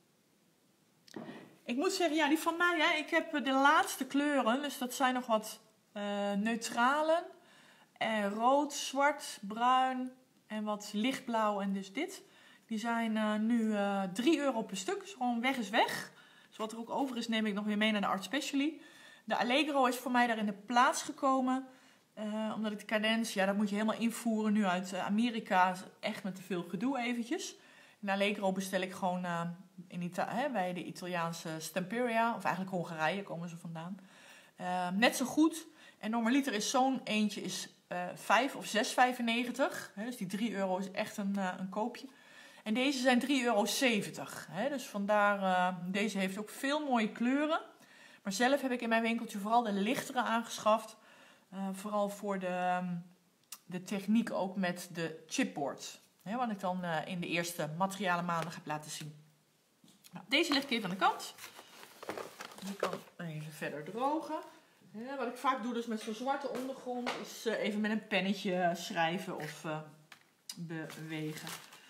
ik moet zeggen, ja, die van mij, hè, ik heb de laatste kleuren. Dus dat zijn nog wat uh, neutralen. En rood, zwart, bruin en wat lichtblauw en dus dit. Die zijn uh, nu uh, drie euro per stuk. Dus gewoon weg is weg. Dus wat er ook over is, neem ik nog weer mee naar de Art Specially. De Allegro is voor mij daar in de plaats gekomen. Uh, omdat ik de Cadence, ja, dat moet je helemaal invoeren nu uit uh, Amerika. Echt met te veel gedoe eventjes. En de Allegro bestel ik gewoon uh, in Ita- hè, bij de Italiaanse Stamperia. Of eigenlijk Hongarije komen ze vandaan. Uh, net zo goed. En normaliter is zo'n eentje is uh, vijf of zes vijfennegentig. Hè, dus die drie euro is echt een, uh, een koopje. En deze zijn drie euro zeventig. Hè, dus vandaar, uh, deze heeft ook veel mooie kleuren. Maar zelf heb ik in mijn winkeltje vooral de lichtere aangeschaft. Uh, vooral voor de, um, de techniek ook met de chipboard. Hè, wat ik dan uh, in de eerste materialen maanden heb laten zien. Nou, deze leg ik even aan de kant. Die kan even verder drogen. Ja, wat ik vaak doe dus met zo'n zwarte ondergrond is uh, even met een pennetje schrijven of uh, bewegen.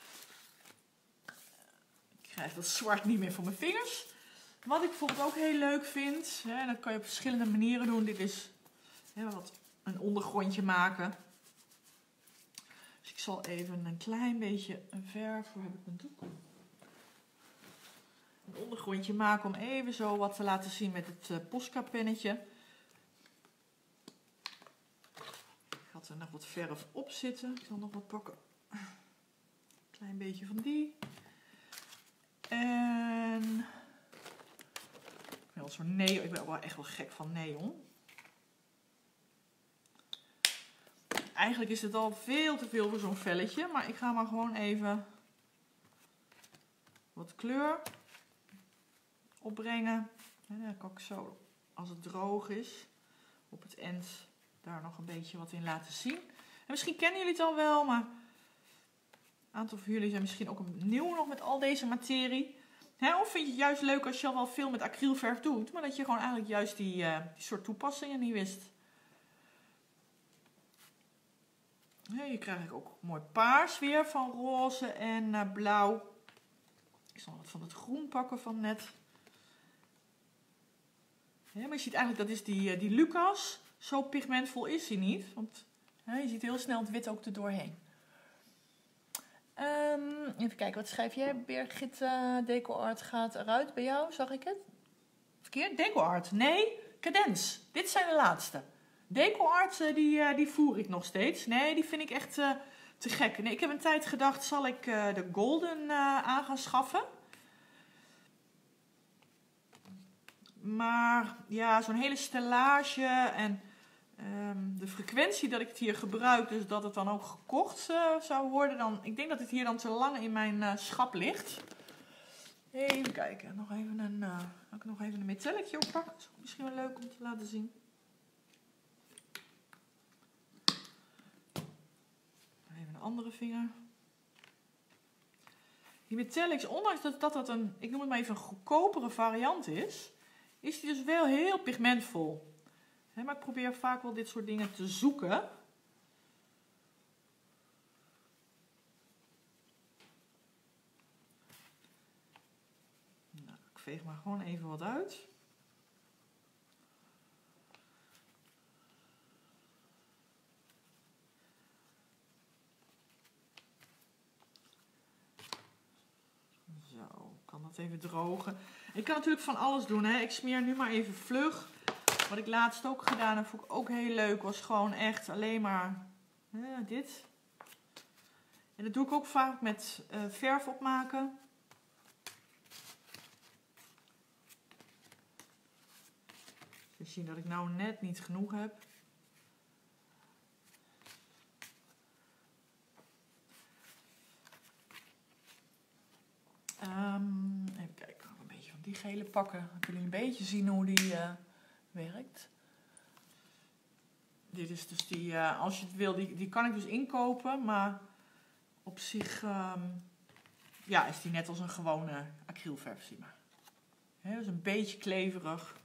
Ik krijg dat zwart niet meer van mijn vingers. Wat ik bijvoorbeeld ook heel leuk vind, hè, dat kan je op verschillende manieren doen. Dit is hè, wat een ondergrondje maken. Dus ik zal even een klein beetje verf, waar heb ik mijn doek? Een ondergrondje maken om even zo wat te laten zien met het uh, Posca pennetje. Ik had er nog wat verf op zitten. Ik zal nog wat pakken. Een klein beetje van die. En ik ben, zo'n neon, ik ben ook wel echt wel gek van neon. Eigenlijk is het al veel te veel voor zo'n velletje. Maar ik ga maar gewoon even wat kleur opbrengen. En dan kan ik zo, als het droog is, op het eind daar nog een beetje wat in laten zien. En misschien kennen jullie het al wel, maar een aantal van jullie zijn misschien ook nieuw nog met al deze materie. Hè, of vind je het juist leuk als je al wel veel met acrylverf doet, maar dat je gewoon eigenlijk juist die, uh, die soort toepassingen niet wist. Ja, hier krijg ik ook mooi paars weer van roze en uh, blauw. Ik zal wat van het groen pakken van net. Ja, maar je ziet eigenlijk, dat is die, uh, die Lucas. Zo pigmentvol is hij niet, want hè, je ziet heel snel het wit ook er doorheen. Um, even kijken, wat schrijf jij? Birgit, uh, DecoArt gaat eruit bij jou, zag ik het? Verkeerd? DecoArt? Nee, Cadence. Dit zijn de laatste. DecoArt, uh, die, uh, die voer ik nog steeds. Nee, die vind ik echt uh, te gek. Nee, ik heb een tijd gedacht, zal ik uh, de Golden uh, aan gaan schaffen? Maar ja, zo'n hele stellage en um, de frequentie dat ik het hier gebruik, dus dat het dan ook gekocht uh, zou worden, dan, ik denk dat het hier dan te lang in mijn uh, schap ligt. Even kijken, nog even een, uh, kan ik nog even een metalletje oppakken? Dat is misschien wel leuk om te laten zien. Even een andere vinger. Die metallics, ondanks dat, dat dat een, ik noem het maar even een goedkopere variant is, is die dus wel heel pigmentvol. He, maar ik probeer vaak wel dit soort dingen te zoeken. Nou, ik veeg maar gewoon even wat uit. Zo, kan dat even drogen. Ik kan natuurlijk van alles doen. Hè. Ik smeer nu maar even vlug. Wat ik laatst ook gedaan heb, vond ik ook heel leuk. Was gewoon echt alleen maar hè, dit. En dat doe ik ook vaak met uh, verf opmaken. Je ziet dat ik nou net niet genoeg heb. Um, even kijken, ik kan een beetje van die gele pakken. Dan kunnen jullie een beetje zien hoe die uh, werkt. Dit is dus die, uh, als je het wil, die, die kan ik dus inkopen. Maar op zich um, ja, is die net als een gewone acrylverf, zie maar. He, dus een beetje kleverig.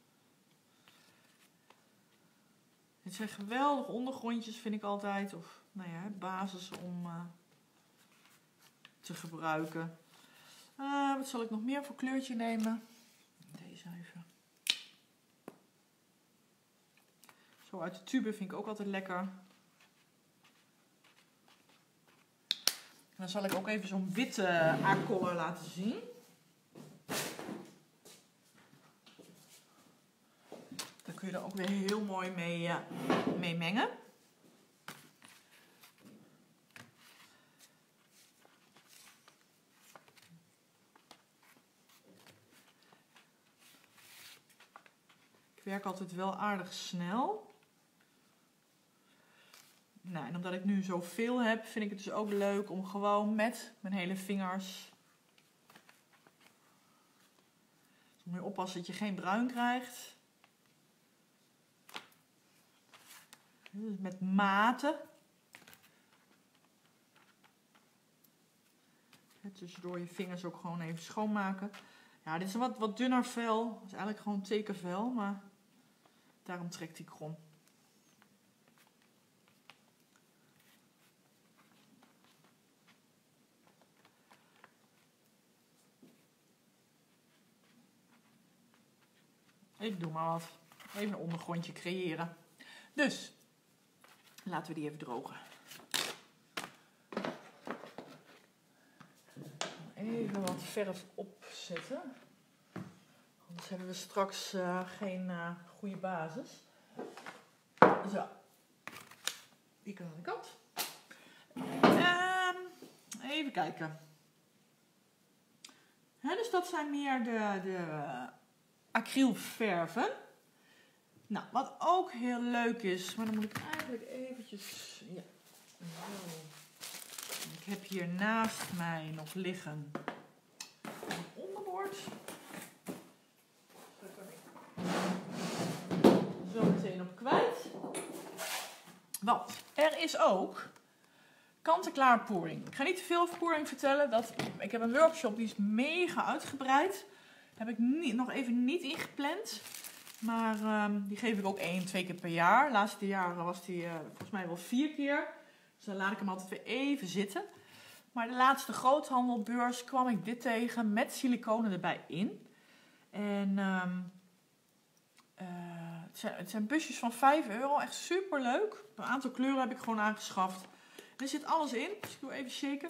Dit zijn geweldige ondergrondjes, vind ik altijd. Of nou ja, basis om uh, te gebruiken. Uh, wat zal ik nog meer voor kleurtje nemen? Deze even. Zo uit de tube vind ik ook altijd lekker. En dan zal ik ook even zo'n witte A-color laten zien. Daar kun je er ook weer heel mooi mee, uh, mee mengen. Ik werk altijd wel aardig snel. Nou, en omdat ik nu zoveel heb, vind ik het dus ook leuk om gewoon met mijn hele vingers. Dus moet je oppassen dat je geen bruin krijgt. Dus met mate. Tussendoor je vingers ook gewoon even schoonmaken. Ja, dit is een wat, wat dunner vel. Het is eigenlijk gewoon tekenvel, maar daarom trekt hij krom. Ik doe maar wat. Even een ondergrondje creëren. Dus, laten we die even drogen. Even wat verf opzetten. Anders hebben we straks uh, geen uh, goede basis. Zo. Die kan aan de kant. Um, even kijken. He, dus dat zijn meer de, de uh, acrylverven. Nou, wat ook heel leuk is, maar dan moet ik eigenlijk eventjes... Ja. Zo. Ik heb hier naast mij nog liggen een onderbord. Daar kan ik zo meteen op kwijt. Want er is ook kant-en-klaar pouring. Ik ga niet te veel over pouring vertellen. Dat, ik heb een workshop die is mega uitgebreid. Daar heb ik niet, nog even niet ingepland. Maar um, die geef ik ook één, twee keer per jaar. De laatste jaren was die uh, volgens mij wel vier keer. Dus dan laat ik hem altijd weer even zitten. Maar de laatste groothandelbeurs kwam ik dit tegen met siliconen erbij in. En um, uh, het, zijn, het zijn busjes van vijf euro. Echt super leuk. Een aantal kleuren heb ik gewoon aangeschaft. Er zit alles in. Dus ik doe even shaken.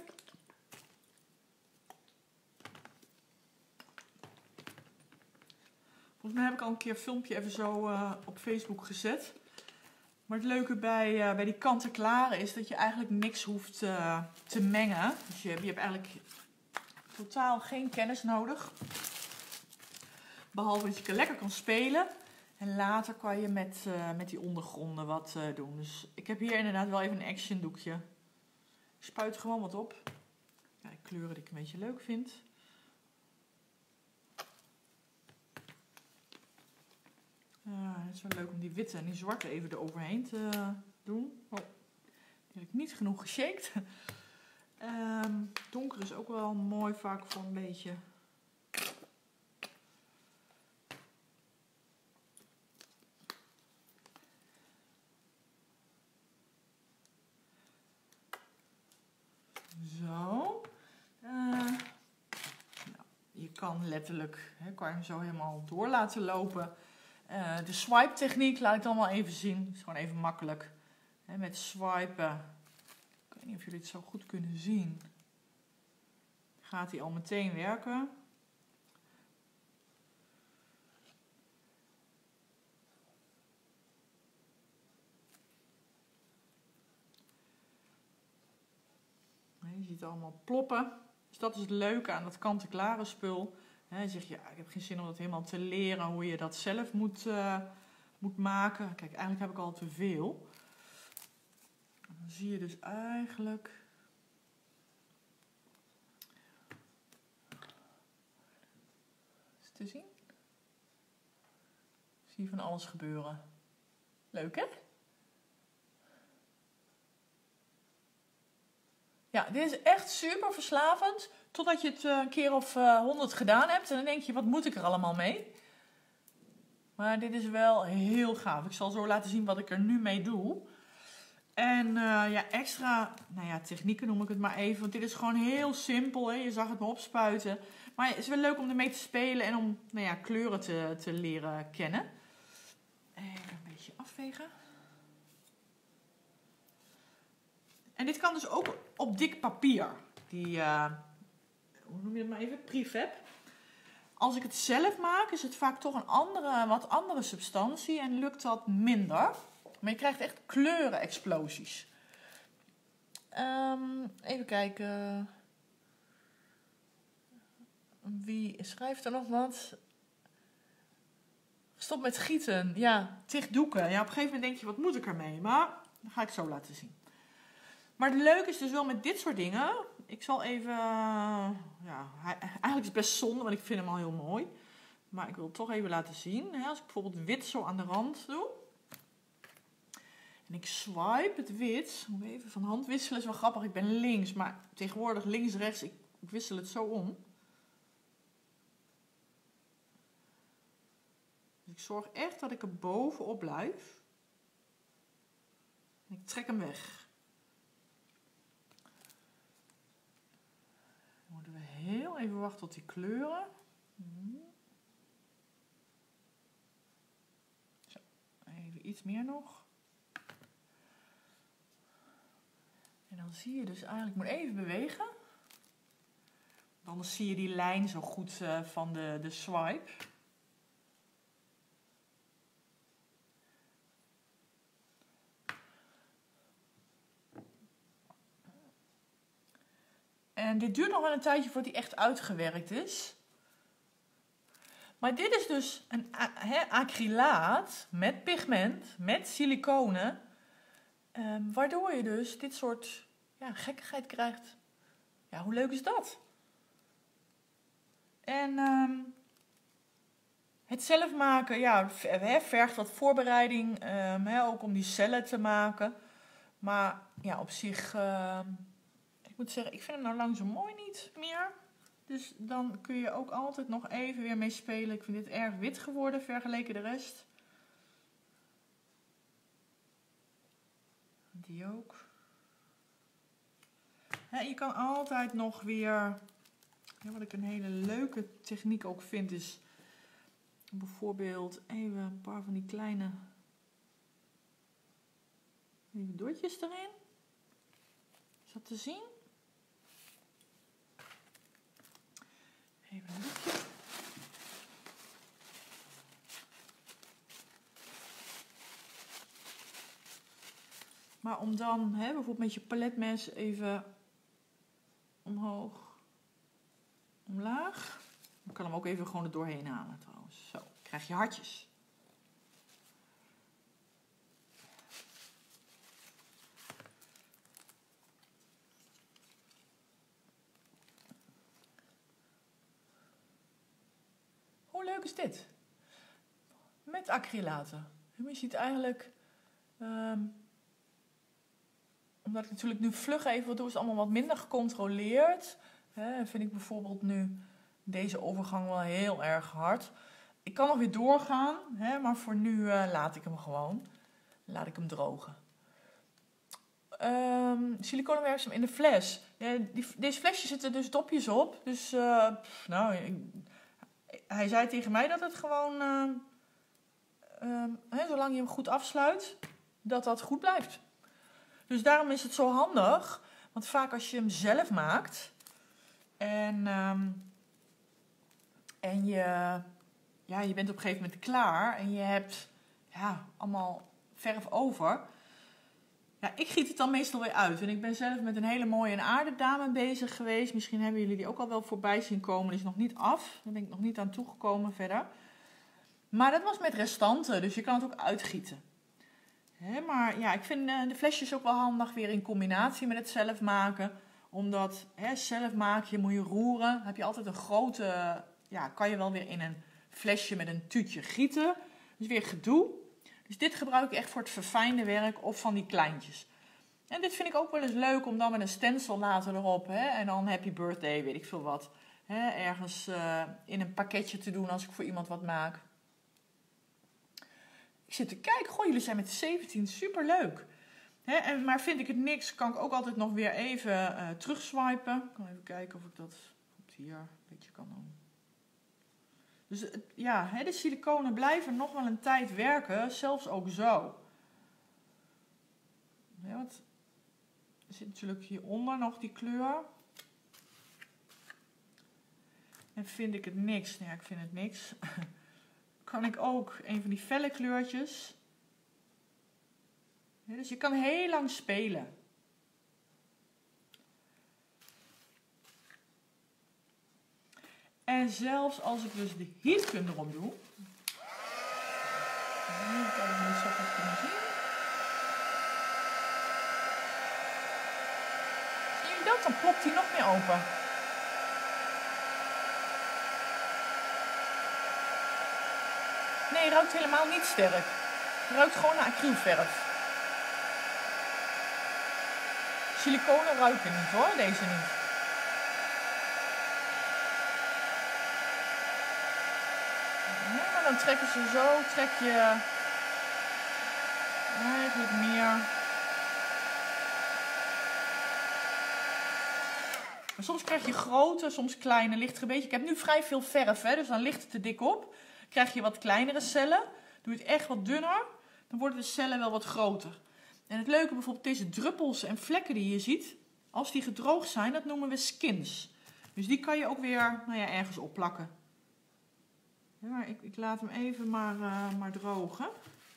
Volgens mij heb ik al een keer een filmpje even zo uh, op Facebook gezet. Maar het leuke bij, uh, bij die kant-en-klare is dat je eigenlijk niks hoeft uh, te mengen. Dus je, je hebt eigenlijk totaal geen kennis nodig. Behalve dat je lekker kan spelen. En later kan je met, uh, met die ondergronden wat uh, doen. Dus ik heb hier inderdaad wel even een action doekje. Ik spuit er gewoon wat op. Kijk, kleuren die ik een beetje leuk vind. Uh, het is wel leuk om die witte en die zwarte even eroverheen te uh, doen. Oh, die heb ik niet genoeg geshaked. um, donker is ook wel mooi vaak voor een beetje. Zo. Uh, nou, je kan letterlijk, hè, kan je hem zo helemaal door laten lopen. Uh, de swipe techniek laat ik dan wel even zien. Het is gewoon even makkelijk. He, met swipen. Ik weet niet of jullie het zo goed kunnen zien. Gaat hij al meteen werken. Je ziet het allemaal ploppen. Dus dat is het leuke aan dat kant-en-klare spul. He, zeg je, ja, ik heb geen zin om dat helemaal te leren hoe je dat zelf moet, uh, moet maken. Kijk, eigenlijk heb ik al te veel. En dan zie je dus eigenlijk... Is het te zien? Zie je van alles gebeuren. Leuk, hè? Ja, dit is echt super verslavend. Totdat je het een keer of honderd uh, gedaan hebt. En dan denk je, wat moet ik er allemaal mee? Maar dit is wel heel gaaf. Ik zal zo laten zien wat ik er nu mee doe. En uh, ja, extra nou ja, technieken noem ik het maar even. Want dit is gewoon heel simpel. Hè? Je zag het me opspuiten. Maar het is wel leuk om ermee te spelen. En om nou ja, kleuren te, te leren kennen. Even een beetje afvegen. En dit kan dus ook op dik papier. Die, uh, hoe noem je dat maar even? Prefab. Als ik het zelf maak, is het vaak toch een andere, wat andere substantie. En lukt dat minder. Maar je krijgt echt kleurenexplosies. Um, even kijken. Wie schrijft er nog wat? Stop met gieten. Ja, tig doeken. Ja, op een gegeven moment denk je, wat moet ik ermee? Maar dat ga ik zo laten zien. Maar het leuke is dus wel met dit soort dingen. Ik zal even... Ja, eigenlijk is het best zonde, want ik vind hem al heel mooi. Maar ik wil het toch even laten zien. Als ik bijvoorbeeld wit zo aan de rand doe. En ik swipe het wit. Moet even van hand wisselen. Is wel grappig. Ik ben links. Maar tegenwoordig links, rechts. Ik, ik wissel het zo om. ik zorg echt dat ik er bovenop blijf. En ik trek hem weg. Dan moeten we heel even wachten tot die kleuren. Zo, even iets meer nog. En dan zie je dus eigenlijk, ik moet even bewegen. Anders zie je die lijn zo goed uh, van de, de swipe. En dit duurt nog wel een tijdje voordat die echt uitgewerkt is. Maar dit is dus een he, acrylaat met pigment, met siliconen. Um, waardoor je dus dit soort ja, gekkigheid krijgt. Ja, hoe leuk is dat? En um, het zelf maken, ja, vergt wat voorbereiding. Um, he, ook om die cellen te maken. Maar ja, op zich... Uh, ik moet zeggen, ik vind hem nou lang zo mooi niet meer. Dus dan kun je ook altijd nog even weer mee spelen. Ik vind dit erg wit geworden vergeleken de rest. Die ook. Ja, je kan altijd nog weer... Ja, wat ik een hele leuke techniek ook vind is... Bijvoorbeeld even een paar van die kleine... Even doortjes erin. Is dat te zien? Even een doekje. Maar om dan hè, bijvoorbeeld met je paletmes even omhoog, omlaag. Je kan hem ook even gewoon er doorheen halen trouwens. Zo, krijg je hartjes. Hoe leuk is dit? Met acrylaten. Je ziet eigenlijk... Um, omdat ik natuurlijk nu vlug even wat doe, is het allemaal wat minder gecontroleerd. He, vind ik bijvoorbeeld nu deze overgang wel heel erg hard. Ik kan nog weer doorgaan, he, maar voor nu uh, laat ik hem gewoon. Laat ik hem drogen. Um, siliconenwerksam in de fles. Ja, die, deze flesjes zitten dus dopjes op. Dus uh, pff, nou, ik, hij zei tegen mij dat het gewoon, uh, um, he, zolang je hem goed afsluit, dat dat goed blijft. Dus daarom is het zo handig. Want vaak als je hem zelf maakt. En, um, en je, ja, je bent op een gegeven moment klaar. En je hebt ja, allemaal verf over. Ja, ik giet het dan meestal weer uit. En ik ben zelf met een hele mooie aardedame bezig geweest. Misschien hebben jullie die ook al wel voorbij zien komen. Die is nog niet af. Daar ben ik nog niet aan toegekomen verder. Maar dat was met restanten. Dus je kan het ook uitgieten. He, maar ja, ik vind uh, de flesjes ook wel handig weer in combinatie met het zelf maken. Omdat he, zelf maak je, moet je roeren. Dan heb je altijd een grote, ja, kan je wel weer in een flesje met een tuutje gieten. Dus weer gedoe. Dus dit gebruik ik echt voor het verfijnde werk of van die kleintjes. En dit vind ik ook wel eens leuk om dan met een stencil later erop. Hè, en dan happy birthday, weet ik veel wat. Hè, ergens uh, in een pakketje te doen als ik voor iemand wat maak. Ik zit te kijken, goh, jullie zijn met zeventien, superleuk. Hè, en, maar vind ik het niks, kan ik ook altijd nog weer even uh, terugswipen. Ik kan even kijken of ik dat hier een beetje kan doen. Dus ja, hè, de siliconen blijven nog wel een tijd werken, zelfs ook zo. Ja, want er zit natuurlijk hieronder nog die kleur. En vind ik het niks, nou ja, ik vind het niks. Kan ik ook een van die felle kleurtjes. Ja, dus je kan heel lang spelen. En zelfs als ik dus de heatgun erop doe. Ik kan het niet zo goed kunnen zien. Zie je dat? Dan plopt hij nog meer open. Nee, ruikt helemaal niet sterk. Het ruikt gewoon naar acrylverf. Siliconen ruiken niet hoor, deze niet. Ja, maar dan dan trek je ze zo, trek je eigenlijk meer. Maar soms krijg je grote, soms kleine, ligt er een beetje. Ik heb nu vrij veel verf, hè, dus dan ligt het te dik op. Krijg je wat kleinere cellen. Doe je het echt wat dunner, dan worden de cellen wel wat groter. En het leuke bijvoorbeeld deze druppels en vlekken die je ziet, als die gedroogd zijn, dat noemen we skins. Dus die kan je ook weer nou ja, ergens opplakken. Ja, ik, ik laat hem even maar, uh, maar drogen.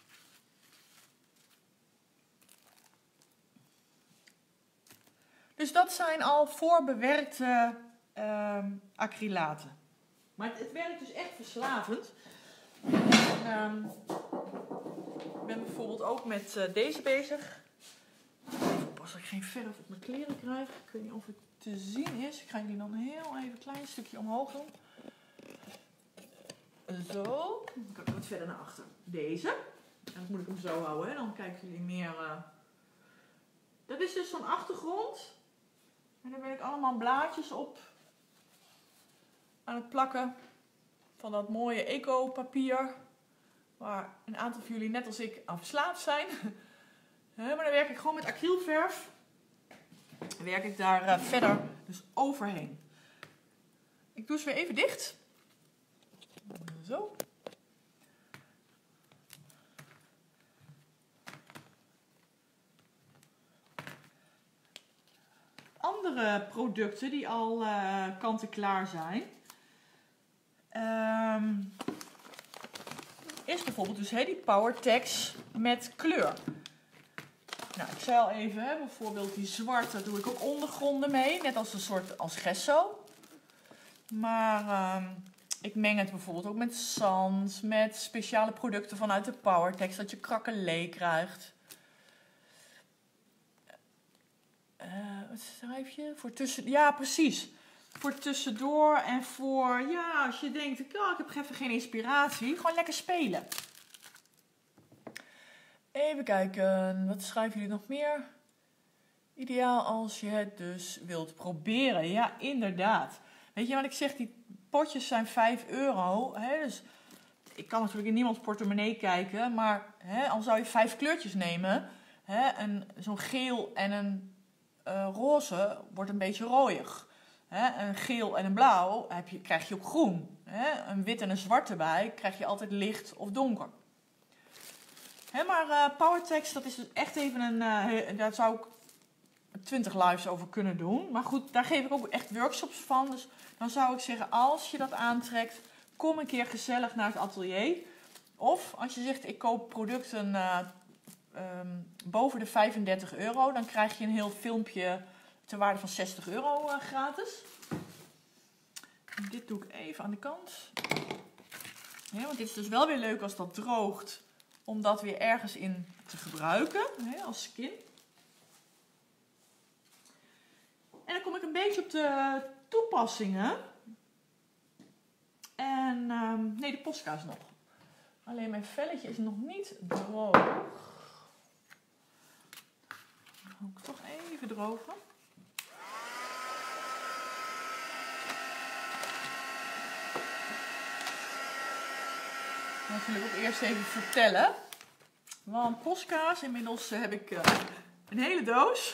Dus dat zijn al voorbewerkte uh, acrylaten. Maar het, het werkt dus echt verslavend. Um, ik ben bijvoorbeeld ook met uh, deze bezig. Even oppassen dat ik geen verf op mijn kleren krijg. Ik weet niet of het te zien is. Ik ga die dan heel even een klein stukje omhoog doen. Zo. Dan kan ik wat verder naar achter. Deze. En dan moet ik hem zo houden. Hè. Dan kijken jullie meer. Uh... Dat is dus zo'n achtergrond. En daar ben ik allemaal blaadjes op aan het plakken. Van dat mooie eco-papier. Waar een aantal van jullie net als ik aan verslaafd zijn. Maar dan werk ik gewoon met acrylverf. Dan werk ik daar uh, verder dus overheen. Ik doe ze weer even dicht. Zo. Andere producten die al uh, kant-en-klaar zijn. Um, is bijvoorbeeld dus hey, die PowerTex met kleur. Nou, ik zei al even, hè, bijvoorbeeld die zwarte doe ik ook ondergronden mee. Net als een soort als gesso. Maar um, ik meng het bijvoorbeeld ook met zand, met speciale producten vanuit de PowerTex, dat je krakelee krijgt. Uh, wat schrijf je? Voor tussen, ja, precies. Voor tussendoor en voor, ja, als je denkt, oh, ik heb even geen inspiratie, gewoon lekker spelen. Even kijken, wat schrijven jullie nog meer? Ideaal als je het dus wilt proberen. Ja, inderdaad. Weet je wat ik zeg, die potjes zijn vijf euro. Hè? Dus ik kan natuurlijk in niemands portemonnee kijken, maar hè, al zou je vijf kleurtjes nemen, zo'n geel en een uh, roze wordt een beetje rooiig. Hè? Een geel en een blauw heb je, krijg je ook groen. Hè? Een wit en een zwart erbij krijg je altijd licht of donker. Hè, maar uh, PowerTex, dat is dus echt even een, uh, daar zou ik twintig lives over kunnen doen. Maar goed, daar geef ik ook echt workshops van. Dus dan zou ik zeggen, als je dat aantrekt, kom een keer gezellig naar het atelier. Of als je zegt, ik koop producten uh, um, boven de vijfendertig euro, dan krijg je een heel filmpje ter waarde van zestig euro uh, gratis. En dit doe ik even aan de kant. Ja, want dit is dus wel weer leuk als dat droogt, om dat weer ergens in te gebruiken, hè, als skin. En dan kom ik een beetje op de toepassingen. En, um, nee, de Posca's nog. Alleen mijn velletje is nog niet droog. Dan ga ik toch even drogen. Dat wil ik ook eerst even vertellen. Want Posca's, inmiddels heb ik uh, een hele doos.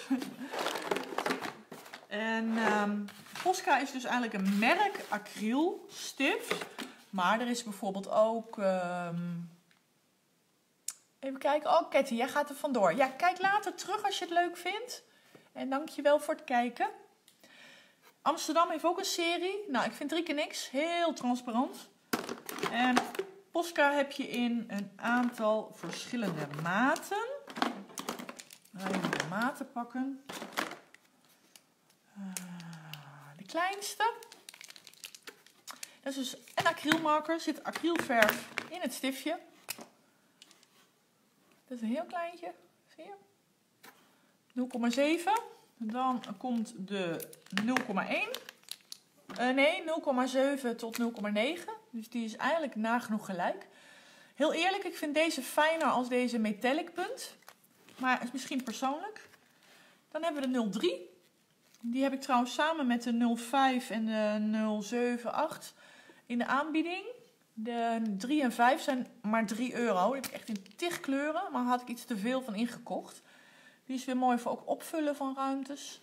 En um, Posca is dus eigenlijk een merk acrylstift. Maar er is bijvoorbeeld ook... Um, even kijken. Oh, Ketty, jij gaat er vandoor. Ja, kijk later terug als je het leuk vindt. En dankjewel voor het kijken. Amsterdam heeft ook een serie. Nou, ik vind drie keer niks. Heel transparant. En Posca heb je in een aantal verschillende maten. Even de maten pakken. Uh, de kleinste. Dat is dus een acrylmarker. Er zit acrylverf in het stiftje. Dat is een heel kleintje. Zie je? nul komma zeven. Dan komt de nul komma één. Uh, nee, nul komma zeven tot nul komma negen. Dus die is eigenlijk nagenoeg gelijk. Heel eerlijk, ik vind deze fijner als deze metallic punt. Maar is misschien persoonlijk. Dan hebben we de nul komma drie. Die heb ik trouwens samen met de nul komma vijf en de nul komma zeven acht in de aanbieding. De drie en vijf zijn maar drie euro. Die heb ik echt in tig kleuren, maar had ik iets te veel van ingekocht. Die is weer mooi voor ook opvullen van ruimtes.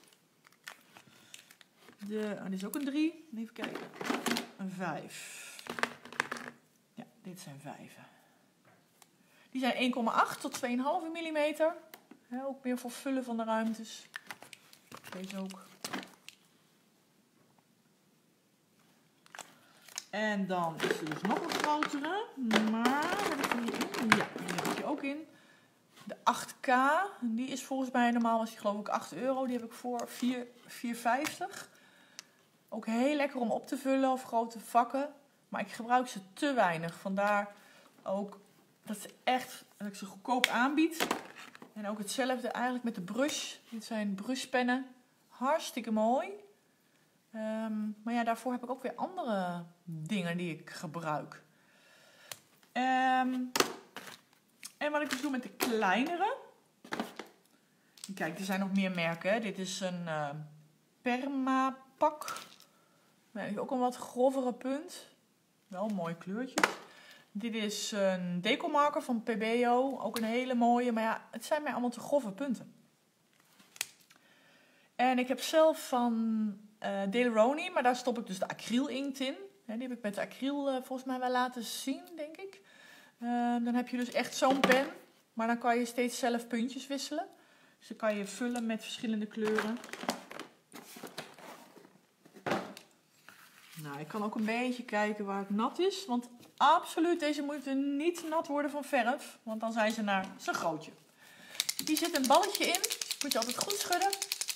De, oh, dit is ook een drie. Even kijken. Een vijf. Ja, dit zijn vijven. Die zijn één komma acht tot twee komma vijf millimeter. He, ook meer voor vullen van de ruimtes. Deze ook. En dan is er dus nog een grotere. Maar, heb ik die in? Ja, die heb ik hier ook in. De acht K, die is volgens mij, normaal was die geloof ik acht euro. Die heb ik voor vier vijftig. Ook heel lekker om op te vullen of grote vakken. Maar ik gebruik ze te weinig. Vandaar ook dat ze echt, dat ik ze goedkoop aanbied. En ook hetzelfde eigenlijk met de brush. Dit zijn brushpennen. Hartstikke mooi. Um, maar ja, daarvoor heb ik ook weer andere dingen die ik gebruik. Um, en wat ik dus doe met de kleinere. Kijk, er zijn nog meer merken. Hè. Dit is een uh, Permapak. Nee, ook een wat grovere punt. Wel een mooi kleurtje. Dit is een decomarker van P B O. Ook een hele mooie. Maar ja, het zijn mij allemaal te grove punten. En ik heb zelf van uh, Daler-Rowney. Maar daar stop ik dus de acrylinkt in. He, die heb ik met de acryl uh, volgens mij wel laten zien, denk ik. Uh, dan heb je dus echt zo'n pen. Maar dan kan je steeds zelf puntjes wisselen. Dus dan kan je vullen met verschillende kleuren. Nou, ik kan ook een beetje kijken waar het nat is. Want absoluut, deze moeten niet nat worden van verf. Want dan zijn ze naar zijn grootje. Hier zit een balletje in. Moet je altijd goed schudden.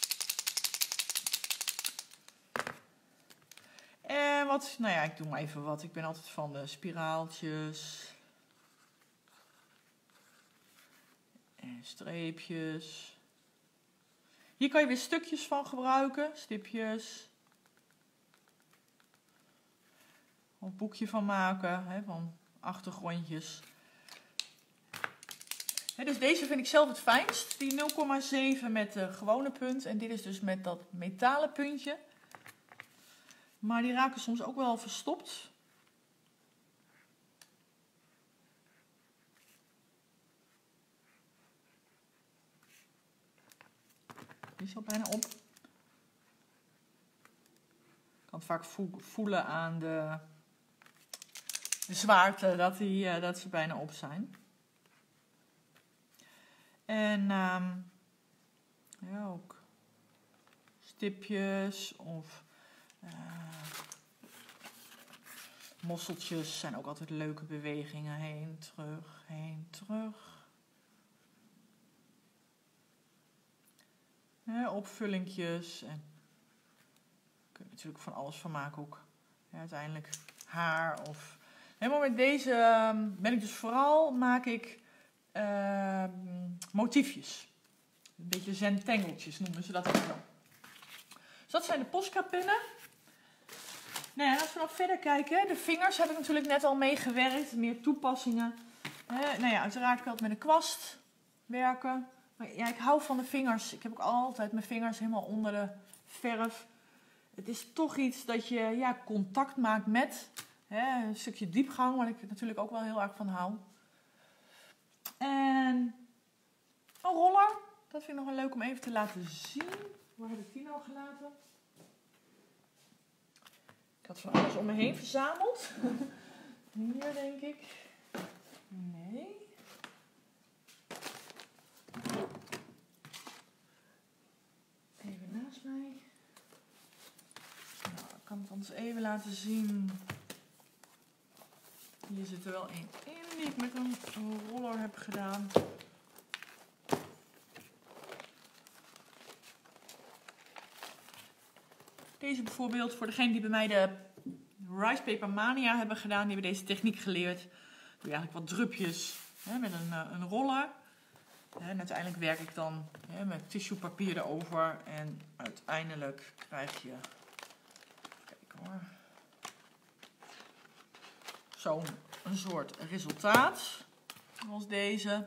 En wat, nou ja, ik doe maar even wat. Ik ben altijd van de spiraaltjes. En streepjes. Hier kan je weer stukjes van gebruiken. Stipjes. Een boekje van maken, hè, van achtergrondjes. Hè, dus deze vind ik zelf het fijnst. Die nul komma zeven met de gewone punt. En dit is dus met dat metalen puntje. Maar die raken soms ook wel verstopt. Die is al bijna op. Ik kan het vaak voelen aan de... de zwaarte dat, die, uh, dat ze bijna op zijn. En um, ja, ook stipjes of uh, mosseltjes zijn ook altijd leuke bewegingen. Heen, terug, heen, terug. Ja, opvullingjes. En daar kun je natuurlijk van alles van maken ook. Ja, uiteindelijk haar of... Helemaal met deze um, ben ik dus vooral, maak ik uh, motiefjes. Een beetje zentengeltjes noemen ze dat ook zo. Dus dat zijn de Posca-pennen. Nou ja, als we nog verder kijken, de vingers heb ik natuurlijk net al meegewerkt. Meer toepassingen. Uh, nou ja, uiteraard kan ik met een kwast werken. Maar ja, ik hou van de vingers. Ik heb ook altijd mijn vingers helemaal onder de verf. Het is toch iets dat je ja, contact maakt met... He, een stukje diepgang, waar ik natuurlijk ook wel heel erg van hou. En een roller. Dat vind ik nog wel leuk om even te laten zien. Waar heb ik die nou gelaten? Ik had van alles om me heen verzameld. Hier denk ik. Nee. Even naast mij. Nou, ik kan het anders even laten zien. Hier zit er wel één in die ik met een roller heb gedaan. Deze bijvoorbeeld, voor degene die bij mij de Rice Paper Mania hebben gedaan, die hebben deze techniek geleerd. Doe je eigenlijk wat drupjes hè, met een, een roller. En uiteindelijk werk ik dan hè, met tissuepapier erover. En uiteindelijk krijg je... Kijk hoor... Zo'n een soort resultaat. Als deze.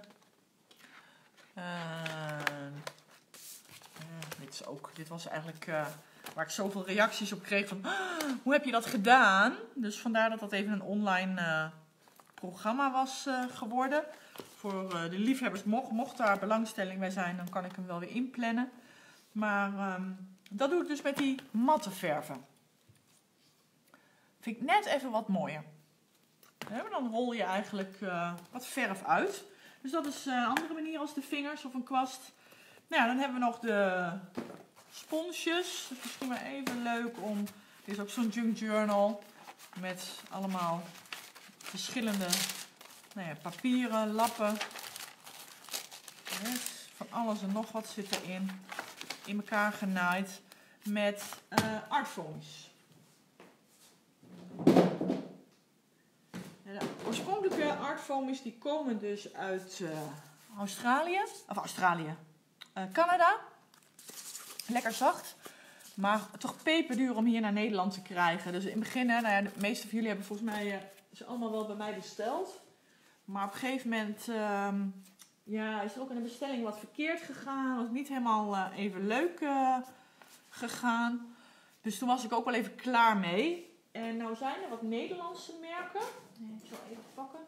Uh, uh, dit, is ook, dit was eigenlijk uh, waar ik zoveel reacties op kreeg van, hoe heb je dat gedaan? Dus vandaar dat dat even een online uh, programma was uh, geworden. Voor uh, de liefhebbers, mocht, mocht daar belangstelling bij zijn, dan kan ik hem wel weer inplannen. Maar um, dat doe ik dus met die matte verven. Vind ik net even wat mooier. Ja, dan rol je eigenlijk uh, wat verf uit. Dus dat is een andere manier als de vingers of een kwast. Nou ja, dan hebben we nog de sponsjes. Dat is misschien maar even leuk om... Dit is ook zo'n junk journal. Met allemaal verschillende nou ja, papieren, lappen. Yes, van alles en nog wat zit erin. In elkaar genaaid. Met uh, artfoams. De oorspronkelijke artfoams die komen dus uit uh, Australië. Of Australië. Uh, Canada. Lekker zacht. Maar toch peperduur om hier naar Nederland te krijgen. Dus in het begin, hè, nou ja, de meeste van jullie hebben volgens mij uh, ze allemaal wel bij mij besteld. Maar op een gegeven moment uh, ja, is er ook in de bestelling wat verkeerd gegaan. Was niet helemaal uh, even leuk uh, gegaan. Dus toen was ik ook wel even klaar mee. En nou zijn er wat Nederlandse merken. Ik zal even pakken.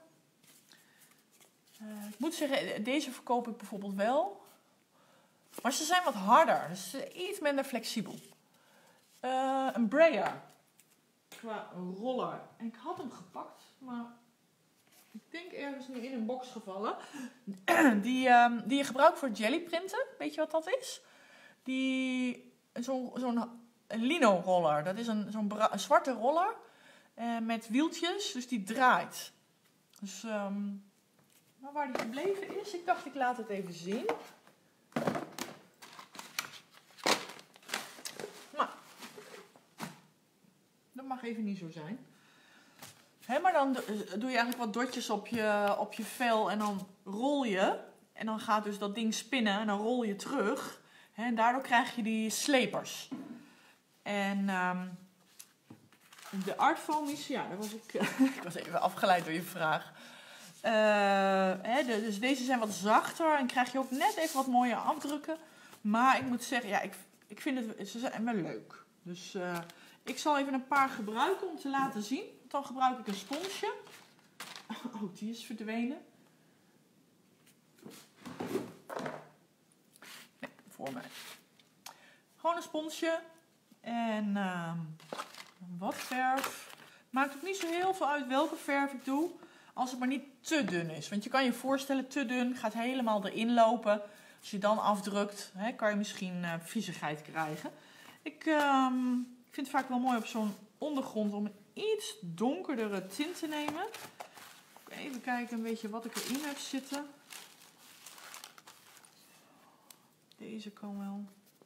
Uh, ik moet zeggen, deze verkoop ik bijvoorbeeld wel. Maar ze zijn wat harder. Dus iets minder flexibel. Uh, een brayer. Qua roller. En ik had hem gepakt. Maar ik denk ergens nu in een box gevallen. Die, um, die je gebruikt voor jellyprinten. Weet je wat dat is? Die, zo'n zo'n lino roller. Dat is een, zo'n bra- een zwarte roller. Uh, met wieltjes. Dus die draait. Dus um, maar waar die gebleven is. Ik dacht ik laat het even zien. Nou. Dat mag even niet zo zijn. He, maar dan doe je eigenlijk wat dotjes op je, op je vel. En dan rol je. En dan gaat dus dat ding spinnen. En dan rol je terug. He, en daardoor krijg je die slepers. En... Um, de artfoams, ja, daar was ik, ik was even afgeleid door je vraag. Uh, hè, de, dus deze zijn wat zachter en krijg je ook net even wat mooie afdrukken. Maar ik moet zeggen, ja, ik, ik vind het, ze zijn wel leuk. Dus uh, ik zal even een paar gebruiken om te laten zien. Dan gebruik ik een sponsje. Oh, die is verdwenen. Nee, voor mij. Gewoon een sponsje. En... Uh, wat verf. Maakt ook niet zo heel veel uit welke verf ik doe. Als het maar niet te dun is. Want je kan je voorstellen, te dun gaat helemaal erin lopen. Als je dan afdrukt, hè, kan je misschien uh, viezigheid krijgen. Ik um, vind het vaak wel mooi op zo'n ondergrond om een iets donkerdere tint te nemen. Even kijken een beetje wat ik erin heb zitten. Deze kan wel...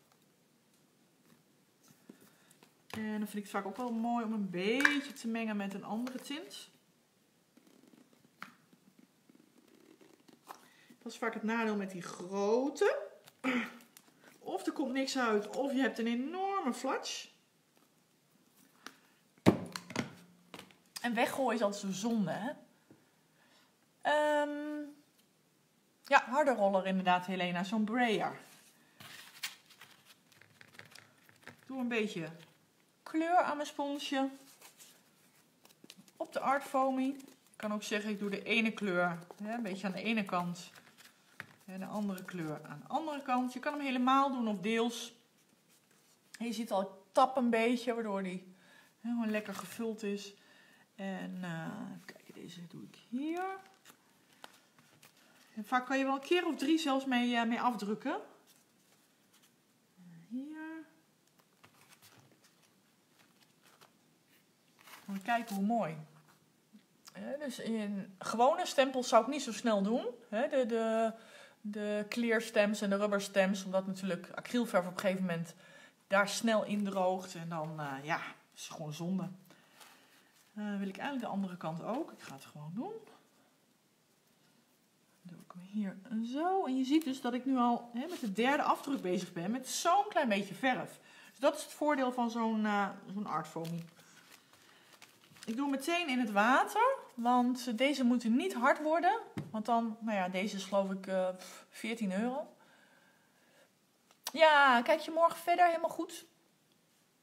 En dan vind ik het vaak ook wel mooi om een beetje te mengen met een andere tint. Dat is vaak het nadeel met die grote. Of er komt niks uit, of je hebt een enorme flatsch. En weggooien is altijd zo zonde, hè? Um, ja, harde roller inderdaad, Helena. Zo'n brayer. Doe een beetje... kleur aan mijn sponsje. Op de artfoamy. Ik kan ook zeggen, ik doe de ene kleur hè, een beetje aan de ene kant. En de andere kleur aan de andere kant. Je kan hem helemaal doen of deels. En je ziet al, ik tap een beetje, waardoor die helemaal lekker gevuld is. En uh, even kijken, deze doe ik hier. En vaak kan je wel een keer of drie zelfs mee, uh, mee afdrukken. Hier. Moet kijken hoe mooi. He, dus in gewone stempels zou ik niet zo snel doen. He, de, de, de clear stamps en de rubber stamps. Omdat natuurlijk acrylverf op een gegeven moment daar snel indroogt. En dan, uh, ja, is gewoon zonde. Uh, wil ik eigenlijk de andere kant ook. Ik ga het gewoon doen. Dan doe ik hem hier zo. En je ziet dus dat ik nu al he, met de derde afdruk bezig ben. Met zo'n klein beetje verf. Dus dat is het voordeel van zo'n uh, zo'n artfoamy. Ik doe meteen in het water, want deze moeten niet hard worden. Want dan, nou ja, deze is geloof ik uh, veertien euro. Ja, kijk je morgen verder helemaal goed?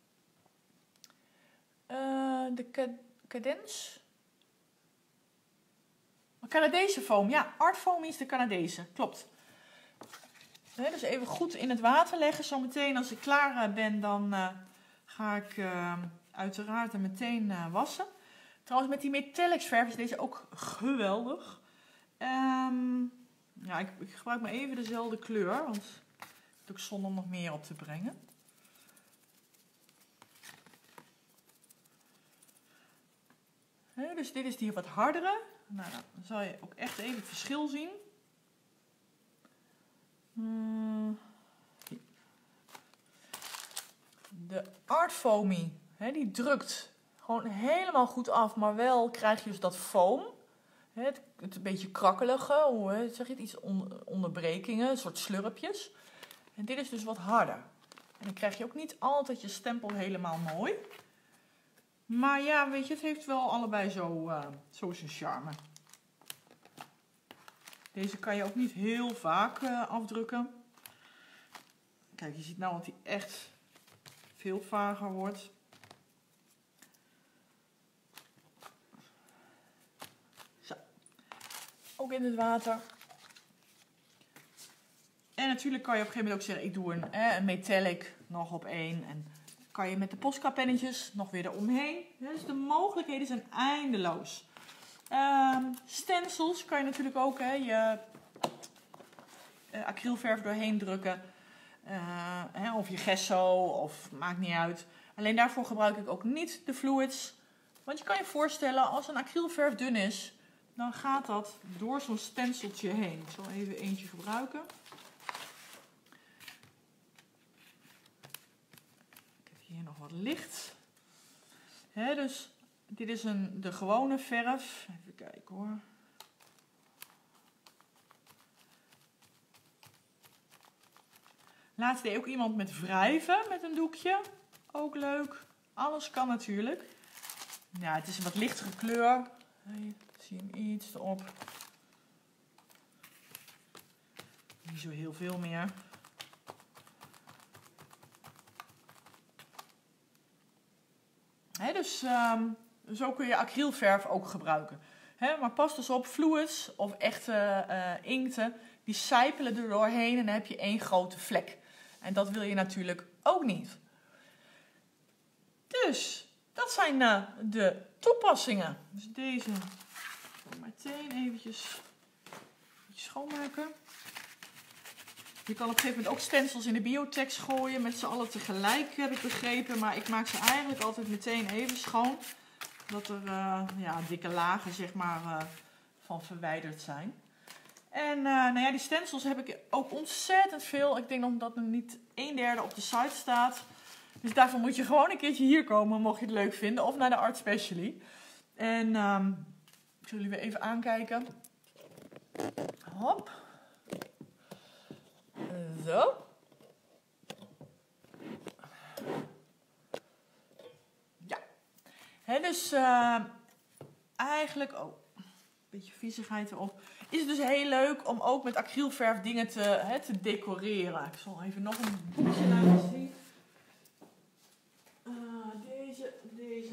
Uh, de Cadence. Canadese foam, ja. Art Foam is de Canadese, klopt. He, dus even goed in het water leggen. Zometeen als ik klaar uh, ben, dan uh, ga ik uh, uiteraard er meteen uh, wassen. Trouwens, met die metallics verf is deze ook geweldig. Um, ja, ik, ik gebruik maar even dezelfde kleur, want het is ook zonde om nog meer op te brengen. He, dus dit is die wat hardere. Nou, dan zal je ook echt even het verschil zien. Hmm. De Art Foamy, hè, die drukt gewoon helemaal goed af, maar wel krijg je dus dat foam. Hè, het, het een beetje krakkelige, hoe hè, zeg je het, iets on, onderbrekingen, een soort slurpjes. En dit is dus wat harder. En dan krijg je ook niet altijd je stempel helemaal mooi. Maar ja, weet je, het heeft wel allebei zo, uh, zo zijn charme. Deze kan je ook niet heel vaak uh, afdrukken. Kijk, je ziet nou dat hij echt veel vager wordt. Zo. Ook in het water. En natuurlijk kan je op een gegeven moment ook zeggen, ik doe een, eh, een metallic nog op één. En kan je met de Posca-pennetjes nog weer eromheen. Dus de mogelijkheden zijn eindeloos. Um, stencils kan je natuurlijk ook hè, je uh, acrylverf doorheen drukken. Uh, hè, of je gesso, of maakt niet uit. Alleen daarvoor gebruik ik ook niet de fluids. Want je kan je voorstellen, als een acrylverf dun is, dan gaat dat door zo'n stenciltje heen. Ik zal even eentje gebruiken. Ik heb hier nog wat licht. Hè, dus dit is een, de gewone verf. Even kijken hoor. Laatst deed ook iemand met wrijven met een doekje. Ook leuk. Alles kan natuurlijk. Ja, het is een wat lichtere kleur. Hey, zie hem iets erop. Niet zo heel veel meer. He, dus um, zo kun je acrylverf ook gebruiken. He, maar pas dus op, fluids of echte uh, inkten, die sijpelen er doorheen en dan heb je één grote vlek. En dat wil je natuurlijk ook niet. Dus, dat zijn uh, de toepassingen. Dus deze meteen eventjes schoonmaken. Je kan op een gegeven moment ook stencils in de biotex gooien met z'n allen tegelijk, heb ik begrepen. Maar ik maak ze eigenlijk altijd meteen even schoon. Dat er uh, ja, dikke lagen zeg maar, uh, van verwijderd zijn. En uh, nou ja, die stencils heb ik ook ontzettend veel. Ik denk nog dat er niet een derde op de site staat. Dus daarvoor moet je gewoon een keertje hier komen, mocht je het leuk vinden. Of naar de Art Specially. En um, ik zal jullie weer even aankijken. Hop. Zo. Ja. He, dus uh, eigenlijk... Oh, een beetje viezigheid erop. Is het dus heel leuk om ook met acrylverf dingen te, he, te decoreren. Ik zal even nog een boekje laten zien. Uh, deze, deze.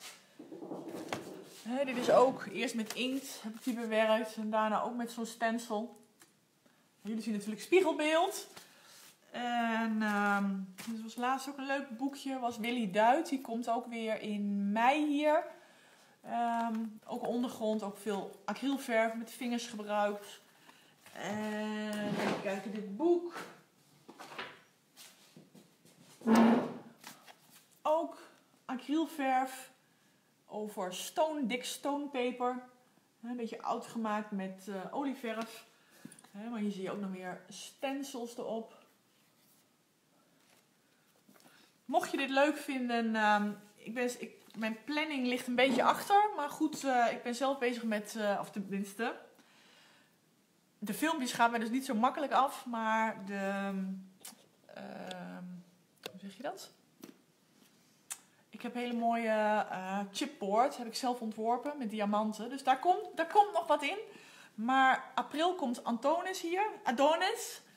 He, dit is ook eerst met inkt heb ik die bewerkt. En daarna ook met zo'n stencil. Jullie zien natuurlijk spiegelbeeld. En um, dit was laatst ook een leuk boekje. Was Willy Duit. Die komt ook weer in mei hier. Um, ook ondergrond. Ook veel acrylverf met vingers gebruikt. En even kijken dit boek. Ook acrylverf over stone, dik stonepaper. Een beetje oud gemaakt met uh, olieverf. He, maar hier zie je ook nog meer stencils erop. Mocht je dit leuk vinden, um, ik ben, ik, mijn planning ligt een beetje achter. Maar goed, uh, ik ben zelf bezig met, uh, of tenminste, de filmpjes gaan mij dus niet zo makkelijk af. Maar de, uh, hoe zeg je dat? Ik heb een hele mooie uh, chipboard, heb ik zelf ontworpen met diamanten. Dus daar komt, daar komt nog wat in. Maar april komt Antonis hier, Adonis.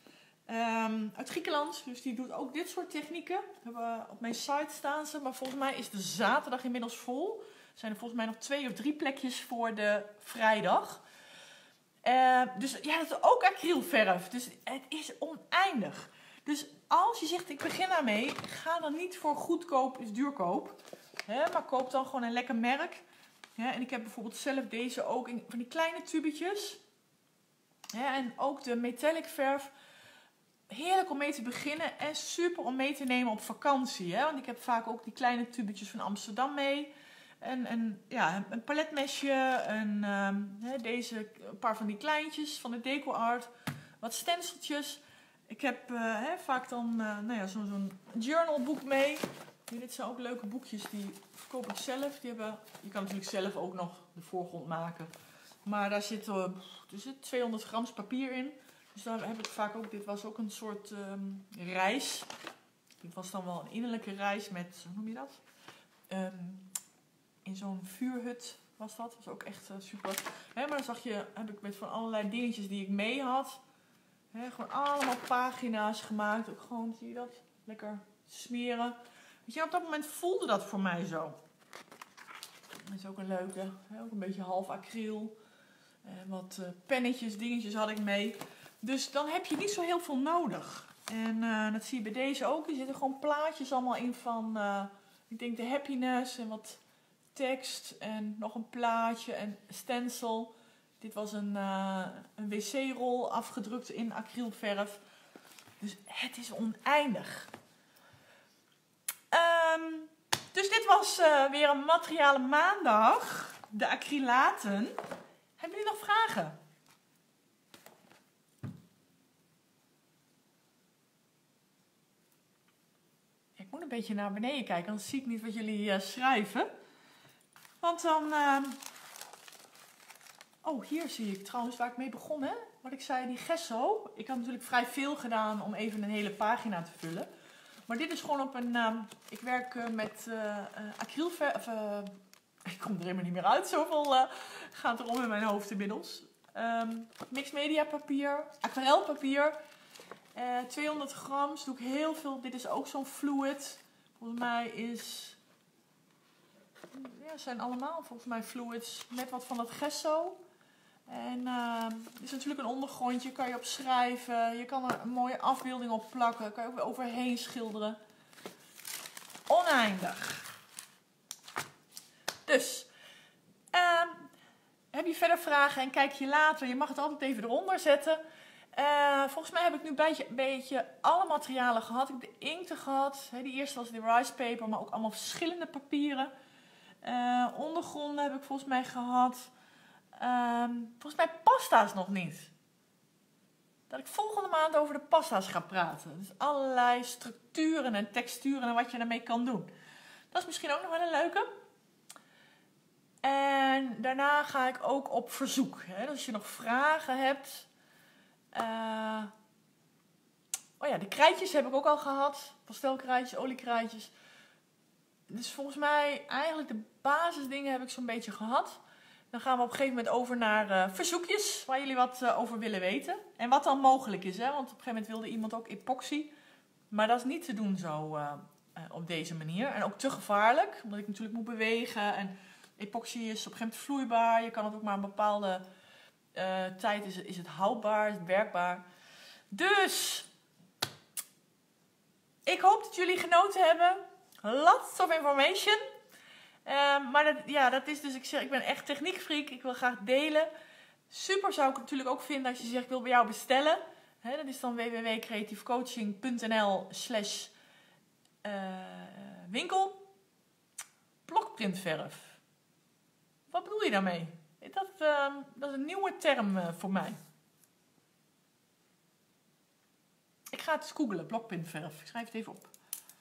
Um, uit Griekenland, dus die doet ook dit soort technieken. Hebben, op mijn site staan ze, maar volgens mij is de zaterdag inmiddels vol. Er zijn er volgens mij nog twee of drie plekjes voor de vrijdag. Uh, dus ja, dat is ook acrylverf. Dus het is oneindig. Dus als je zegt, ik begin daarmee, ga dan niet voor goedkoop is duurkoop. Hè, maar koop dan gewoon een lekker merk. Ja, en ik heb bijvoorbeeld zelf deze ook in van die kleine tubetjes. Ja, en ook de metallic verf. Heerlijk om mee te beginnen en super om mee te nemen op vakantie. Hè? Want ik heb vaak ook die kleine tubetjes van Amsterdam mee. En, en ja, een paletmesje. Een, um, hè, deze, een paar van die kleintjes van de Deco Art. Wat stenciltjes. Ik heb uh, hè, vaak dan uh, nou ja, zo'n zo'n journalboek mee. Ja, dit zijn ook leuke boekjes, die verkoop ik zelf. Die hebben, je kan natuurlijk zelf ook nog de voorgrond maken. Maar daar zit, uh, er zit tweehonderd gram papier in. Dus daar heb ik vaak ook, dit was ook een soort um, reis. Dit was dan wel een innerlijke reis met, hoe noem je dat? Um, in zo'n vuurhut was dat. Dat was ook echt uh, super. Hè, maar dan zag je, heb ik met van allerlei dingetjes die ik mee had. Hè, gewoon allemaal pagina's gemaakt. Ook gewoon, zie je dat? Lekker smeren. Weet je, op dat moment voelde dat voor mij zo. Dat is ook een leuke. Hè, ook een beetje half acryl. En wat uh, pennetjes, dingetjes had ik mee. Dus dan heb je niet zo heel veel nodig. En uh, dat zie je bij deze ook. Er zitten gewoon plaatjes allemaal in van, uh, ik denk de happiness en wat tekst. En nog een plaatje en stencil. Dit was een, uh, een wc-rol afgedrukt in acrylverf. Dus het is oneindig. Um, dus dit was uh, weer een materiale maandag. De acrylaten. Hebben jullie nog vragen? Ik moet een beetje naar beneden kijken, anders zie ik niet wat jullie uh, schrijven. Want dan... Uh... Oh, hier zie ik trouwens waar ik mee begon, hè? Wat ik zei, die gesso. Ik had natuurlijk vrij veel gedaan om even een hele pagina te vullen. Maar dit is gewoon op een... Uh... Ik werk uh, met uh, uh, acrylverf... Uh... Ik kom er helemaal niet meer uit, zoveel uh, gaat er om in mijn hoofd inmiddels. Um, mixed media papier, aquarelpapier, uh, tweehonderd gram, dus doe ik heel veel. Dit is ook zo'n fluid. Volgens mij is, ja, zijn allemaal volgens mij fluids met wat van dat gesso. En uh, er is natuurlijk een ondergrondje, kan je op schrijven. Je kan er een mooie afbeelding op plakken, kan je ook weer overheen schilderen. Oneindig. Dus, uh, heb je verder vragen en kijk je later, je mag het altijd even eronder zetten. Uh, volgens mij heb ik nu een beetje, beetje alle materialen gehad. Ik heb de inkten gehad, hè, die eerste was de rice paper, maar ook allemaal verschillende papieren. Uh, ondergronden heb ik volgens mij gehad. Uh, volgens mij pasta's nog niet. Dat ik volgende maand over de pasta's ga praten. Dus allerlei structuren en texturen en wat je daarmee kan doen. Dat is misschien ook nog wel een leuke. En daarna ga ik ook op verzoek. Hè? Dus als je nog vragen hebt. Uh... Oh ja, de krijtjes heb ik ook al gehad. Pastelkrijtjes, oliekrijtjes. Dus volgens mij eigenlijk de basisdingen heb ik zo'n beetje gehad. Dan gaan we op een gegeven moment over naar uh, verzoekjes. Waar jullie wat uh, over willen weten. En wat dan mogelijk is. Hè? Want op een gegeven moment wilde iemand ook epoxy. Maar dat is niet te doen zo uh, uh, op deze manier. En ook te gevaarlijk. Omdat ik natuurlijk moet bewegen. En epoxy is op een gegeven moment vloeibaar. Je kan het ook maar een bepaalde uh, tijd is, is het houdbaar, is het werkbaar. Dus ik hoop dat jullie genoten hebben. Lots of information. Uh, maar dat, ja, dat is dus, ik zeg, ik ben echt techniekfreak. Ik wil graag delen. Super zou ik het natuurlijk ook vinden als je zegt, ik wil bij jou bestellen. He, dat is dan w w w punt creatiefcoaching punt n l slash winkel. Blokprintverf. Wat bedoel je daarmee? Dat, uh, dat is een nieuwe term uh, voor mij. Ik ga het eens googlen, blokprintverf. Ik schrijf het even op.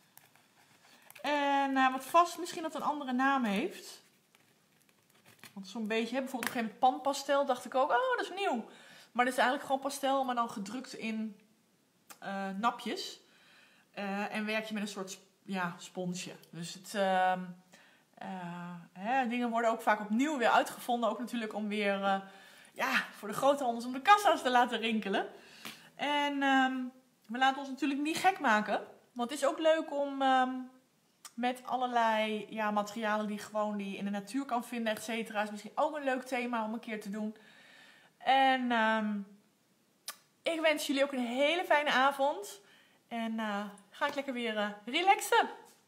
En uh, wat vast misschien dat een andere naam heeft. Want zo'n beetje, hè, bijvoorbeeld op een gegeven moment panpastel, dacht ik ook, oh, dat is nieuw. Maar dat is eigenlijk gewoon pastel, maar dan gedrukt in uh, napjes. Uh, en werk je met een soort ja, sponsje. Dus het, uh, uh, hè, dingen worden ook vaak opnieuw weer uitgevonden. Ook natuurlijk om weer uh, ja, voor de groothandels om de kassa's te laten rinkelen. En um, we laten ons natuurlijk niet gek maken. Want het is ook leuk om um, met allerlei ja, materialen die, gewoon die je in de natuur kan vinden, et cetera. Is misschien ook een leuk thema om een keer te doen. En um, ik wens jullie ook een hele fijne avond. En uh, ga ik lekker weer uh, relaxen.